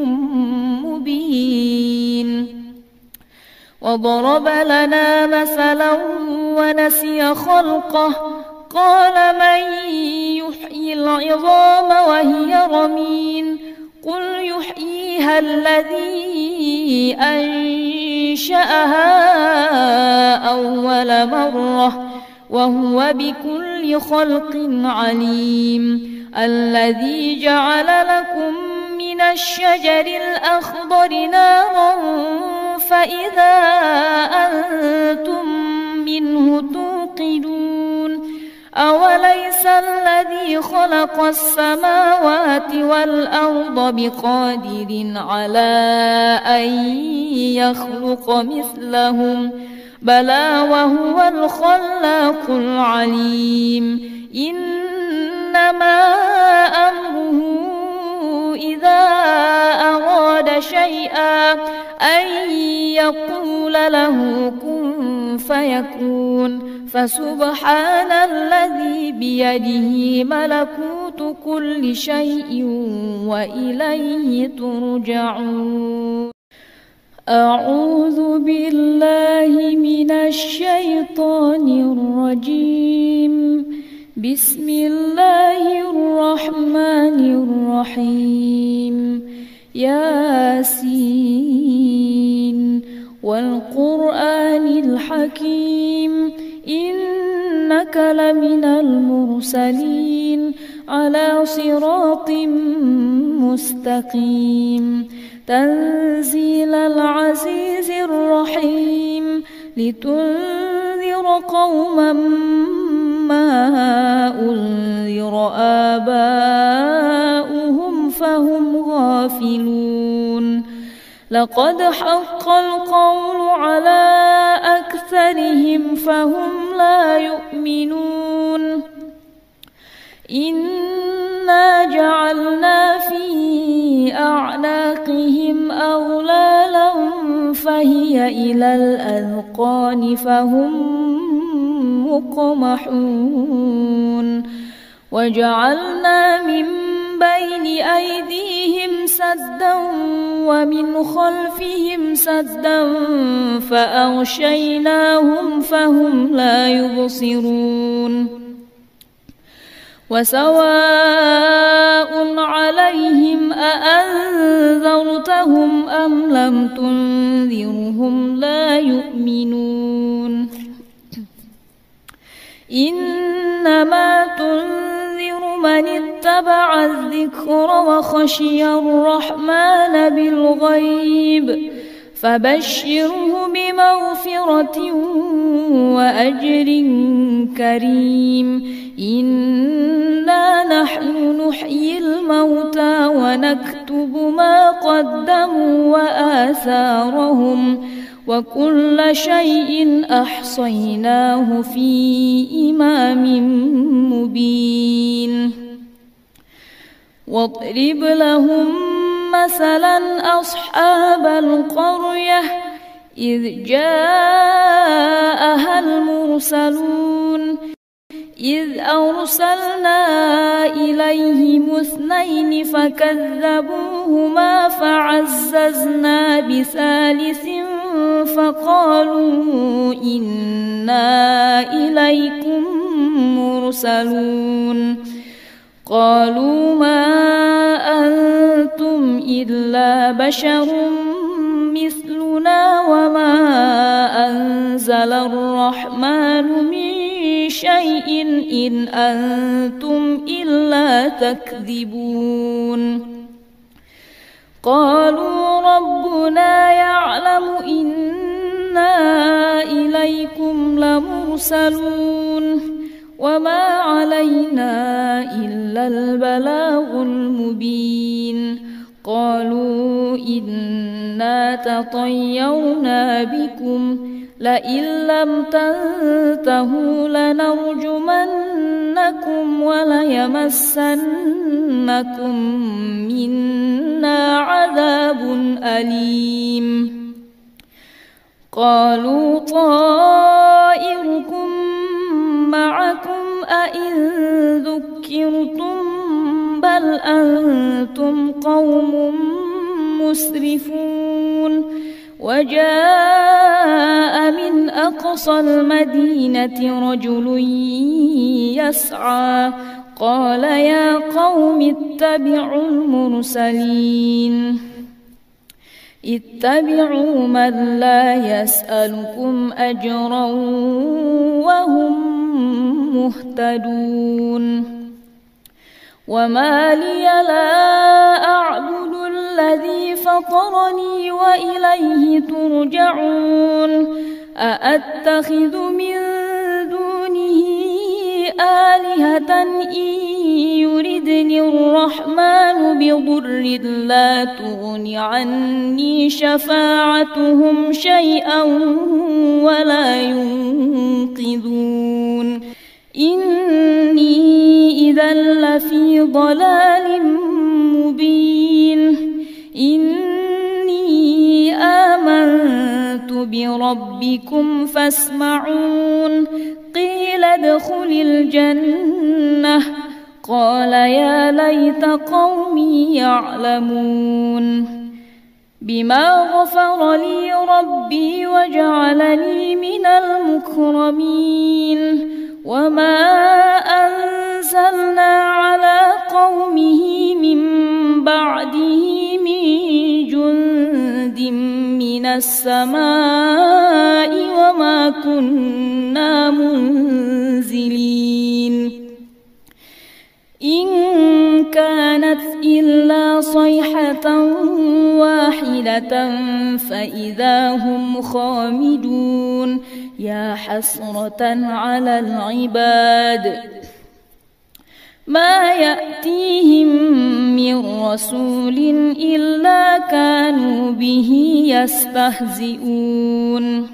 Speaker 1: مبين وضرب لنا مثلا ونسي خلقه قال من يحيي العظام وهي رميم قل يحييها الذي أنشأها أول مرة وهو بكل خلق عليم الذي جعل لكم من الشجر الأخضر نارا فإذا أنتم منه توقدون أوليس الذي خلق السماوات والأرض بقادر على أن يخلق مثلهم بلى وهو الخلاق العليم إنما أمره إذا أراد شيئا أن يقول له كن فيكون فسبحان الذي بيده ملكوت كل شيء وإليه ترجعون أعوذ بالله من الشيطان الرجيم بسم الله الرحمن الرحيم ياسين والقرآن الحكيم إنك لمن المرسلين على صراط مستقيم تنزيل العزيز الرحيم لتنذر قوما ما أنذر آباؤهم فهم غافلون لقد حق القول على أكثرهم فهم لا يؤمنون إنا جعلنا في أعناقهم أغلالا فهي إلى الأذقان فهم مقمحون وجعلنا من بين أيديهم سدا ومن خلفهم سدا فأغشيناهم فهم لا يبصرون وسواء عليهم أأنذرتهم أم لم تنذرهم لا يؤمنون إنما تنذر من اتبع الذكر وخشي الرحمن بالغيب فبشره بمغفرة وأجر كريم إنا نحن نحيي الموتى ونكتب ما قدموا وآثارهم وكل شيء أحصيناه في إمام مبين واضرب لهم مثلا أصحاب القرية إذ جاءها المرسلون إذ أرسلنا إليهم اثنين فكذبوهما فعززنا بثالث فقالوا إنا إليكم مرسلون قالوا ما أنتم إلا بشر مثلنا وما أنزل الرحمن من شيء إن أنتم إلا تكذبون قالوا ربنا يعلم إنا إليكم لمرسلون وما علينا إلا البلاغ المبين قالوا إنا تطيرنا بكم لئن لم تنتهوا لنرجمنكم وليمسنكم منا عذاب أليم قالوا طائركم معكم أئن ذكرتم بل أنتم قوم مسرفون وجاء من أقصى المدينة رجل يسعى قال يا قوم اتبعوا المرسلين اتبعوا من لا يسألكم أجرا وهم مهتدون وما لي لا أعبد الذي فطرني وإليه ترجعون أأتخذ من دونه آلهة إن يردني الرحمن بضر لا تغن عني شفاعتهم شيئا ولا ينقذون إني إذا لفي ضلال مبين إني آمنت بربكم فاسمعون قيل ادخل الجنة قال يا ليت قومي يعلمون بما غفر لي ربي وجعلني من المكرمين وما أنزلنا على قومه من بعده من جند من السماء وما كنا منزلين إن كانت إلا صيحة واحدة فإذا هم خامدون يا حسرة على العباد ما يأتيهم من رسول إلا كانوا به يستهزئون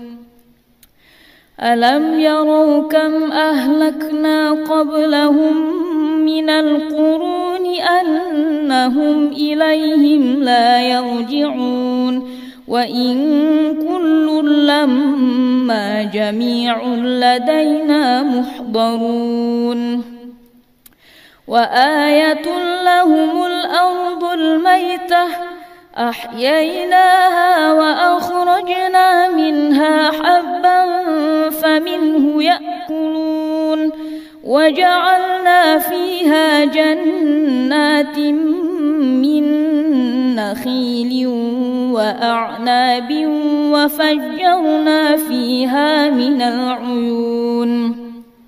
Speaker 1: ألم يروا كم أهلكنا قبلهم من القرون أنهم إليهم لا يرجعون وإن كل لما جميع لدينا محضرون وآية لهم الأرض الميتة أحييناها وأخرجنا منها حبا فمنه يأكلون وجعلنا فيها جنات من نخيل وأعناب وفجرنا فيها من العيون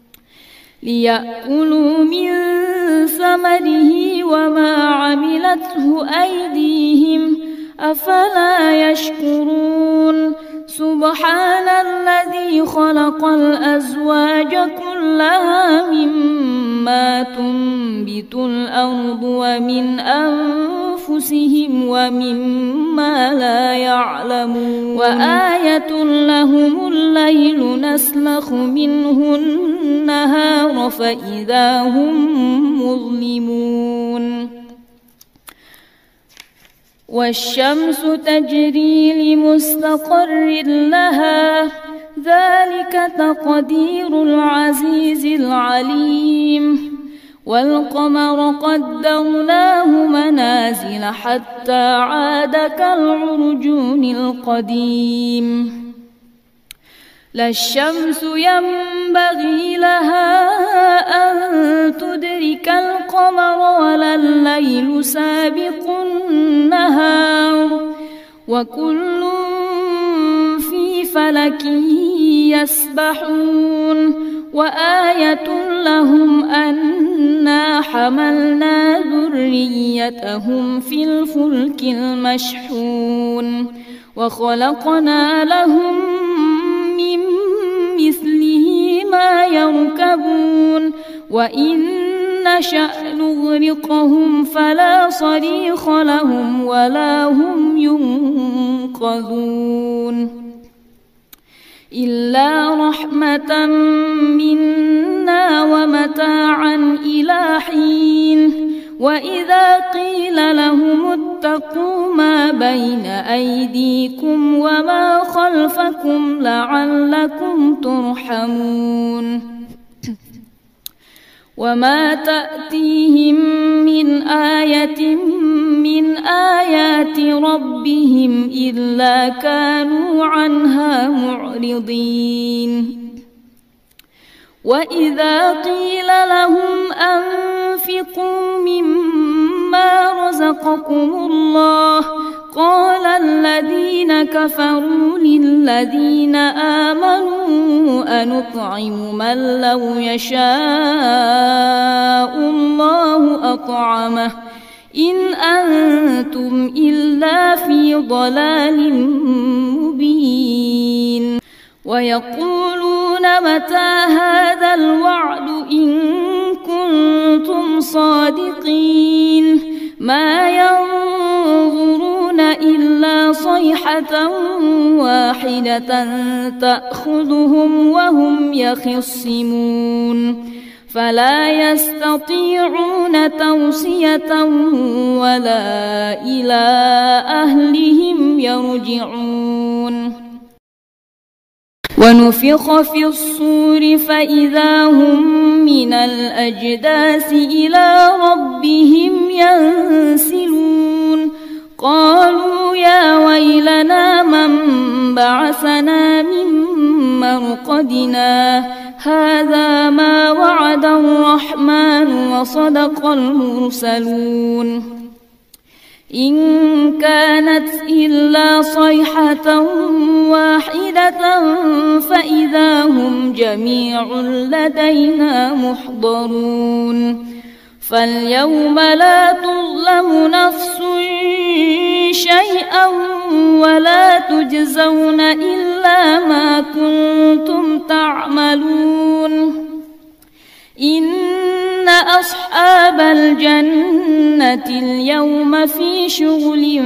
Speaker 1: ليأكلوا من ثمره وما عملته أيديهم أفلا يشكرون سبحان الذي خلق الأزواج كلها مما تنبت الأرض ومن أنفسهم ومما لا يعلمون وآية لهم الليل نسلخ منه النهار فإذا هم مظلمون والشمس تجري لمستقر لها ذلك تقدير العزيز العليم والقمر قدرناه منازل حتى عاد كالعرجون القديم لا الشمس ينبغي لها أن تدرك القمر ولا الليل سابق النهار وكل في فلك يسبحون وآية لهم أنا حملنا ذريتهم في الفلك المشحون وخلقنا لهم من مثله ما يركبون وإن نشأ نغرقهم فلا صريخ لهم ولا هم ينقذون إلا رحمة منا ومتاعا إلى حين وإذا قيل لهم اتقوا ما بين أيديكم وما خلفكم لعلكم ترحمون وما تأتيهم من آية من آيات ربهم إلا كانوا عنها معرضين وإذا قيل لهم أنفقوا مما رزقكم الله قال الذين كفروا للذين آمنوا أنطعم من لو يشاء الله أطعمه إن أنتم إلا في ضلال مبين ويقولون متى هذا الوعد إن كنتم صادقين ما ينظرون إلا صيحة واحدة تأخذهم وهم يخصمون فلا يستطيعون توصية ولا إلى أهلهم يرجعون ونفخ في الصور فإذا هم من الأجداث إلى ربهم ينسلون قالوا يا ويلنا من بعثنا من مرقدنا هذا ما وعد الرحمن وصدق المرسلون إن كانت إلا صيحة واحدة فإذا هم جميع لدينا محضرون فاليوم لا تظلم نفس شيئا ولا تجزون إلا ما كنتم تعملون إن أصحاب الجنة اليوم في شغل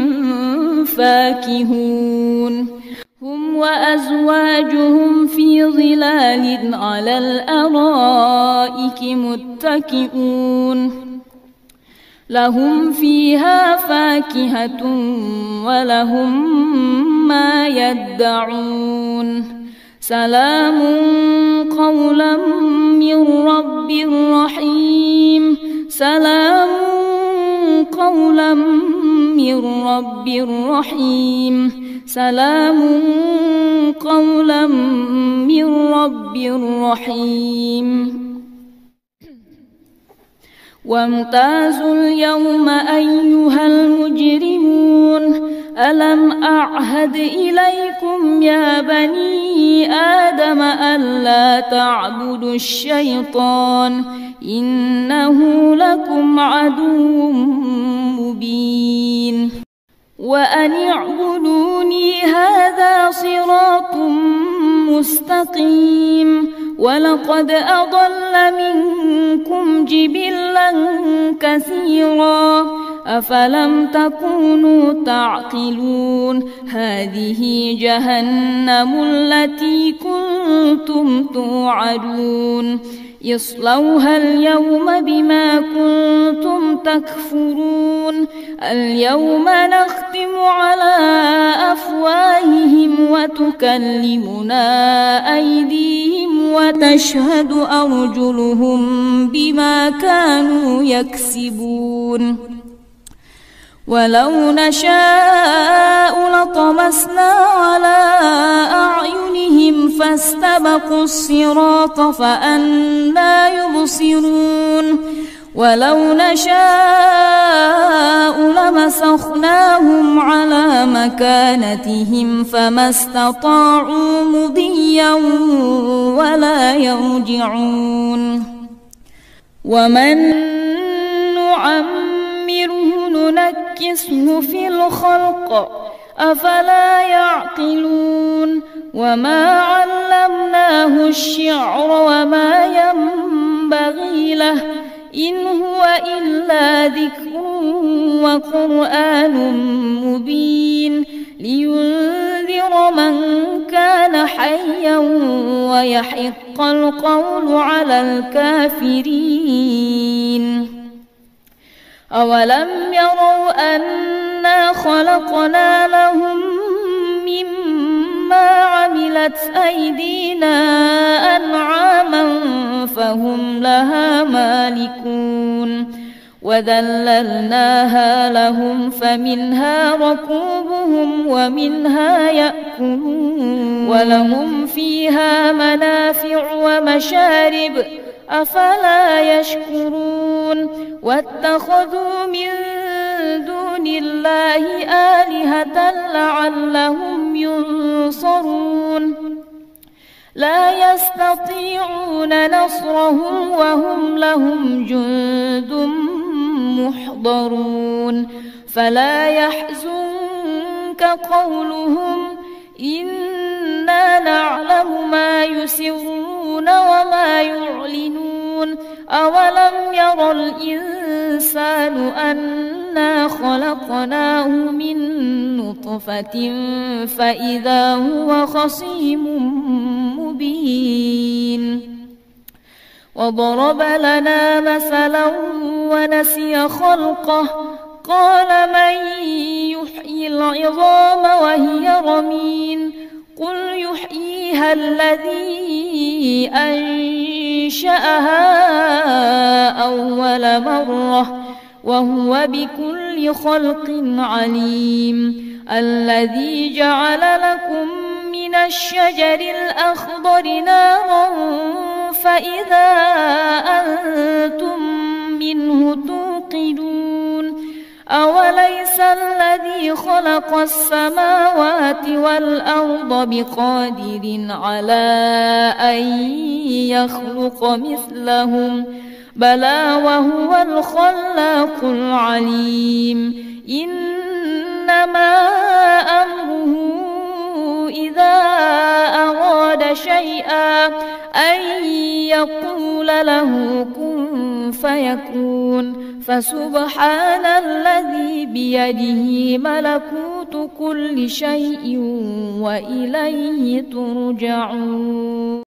Speaker 1: فاكهون هم وأزواجهم في ظلال على الأرائك متكئون لهم فيها فاكهة ولهم ما يدعون سلام قولا من رب رحيم سلام قولا من رب رحيم سلام قولا من رب رحيم وامتازوا اليوم أيها المجرمون ألم أعهد إليكم يا بني آدم ألا تعبدوا الشيطان إنه لكم عدو مبين وأن اعبدوني هذا صراط مستقيم ولقد أضل منكم جبلا كثيرا أفلم تكونوا تعقلون هذه جهنم التي كنتم توعدون اصلوها اليوم بما كنتم تكفرون اليوم نختم على أفواههم وتكلمنا أيديهم وتشهد أرجلهم بما كانوا يكسبون ولو نشاء لطمسنا على أعينهم فاستبقوا الصراط فأنى يبصرون ولو نشاء لمسخناهم على مكانتهم فما استطاعوا مضيا ولا يرجعون ومن نعمره ننكسه في الخلق أفلا يعقلون وما علمناه الشعر وما ينبغي له إن هو إلا ذكر وقرآن مبين لينذر من كان حيا ويحق القول على الكافرين أولم يروا أنا خلقنا لهم مما عملت أيدينا أنعاما فهم لها مالكون وذللناها لهم فمنها ركوبهم ومنها يأكلون ولهم فيها منافع ومشارب أفلا يشكرون واتخذوا من دون الله آلهة لعلهم ينصرون لا يستطيعون نصرهم وهم لهم جند محضرون فلا يحزنك قولهم إنا نعلم ما يسرون وما يعلنون أولم ير الإنسان أنا خلقناه من نطفة فإذا هو خصيم مبين وضرب لنا مثلا ونسي خلقه قال من يحيي العظام وهي رميم قل يحييها الذي أنشأها أول مرة وهو بكل خلق عليم الذي جعل لكم من الشجر الأخضر نارا فإذا أنتم منه توقدون أوليس الذي خلق السماوات والأرض بقادر على أن يخلق مثلهم بلى وهو الخلاق العليم إنما أمره إذا أراد شيئا أن يقول له كن فيكون فسبحان الذي بيده ملكوت كل شيء وإليه ترجعون.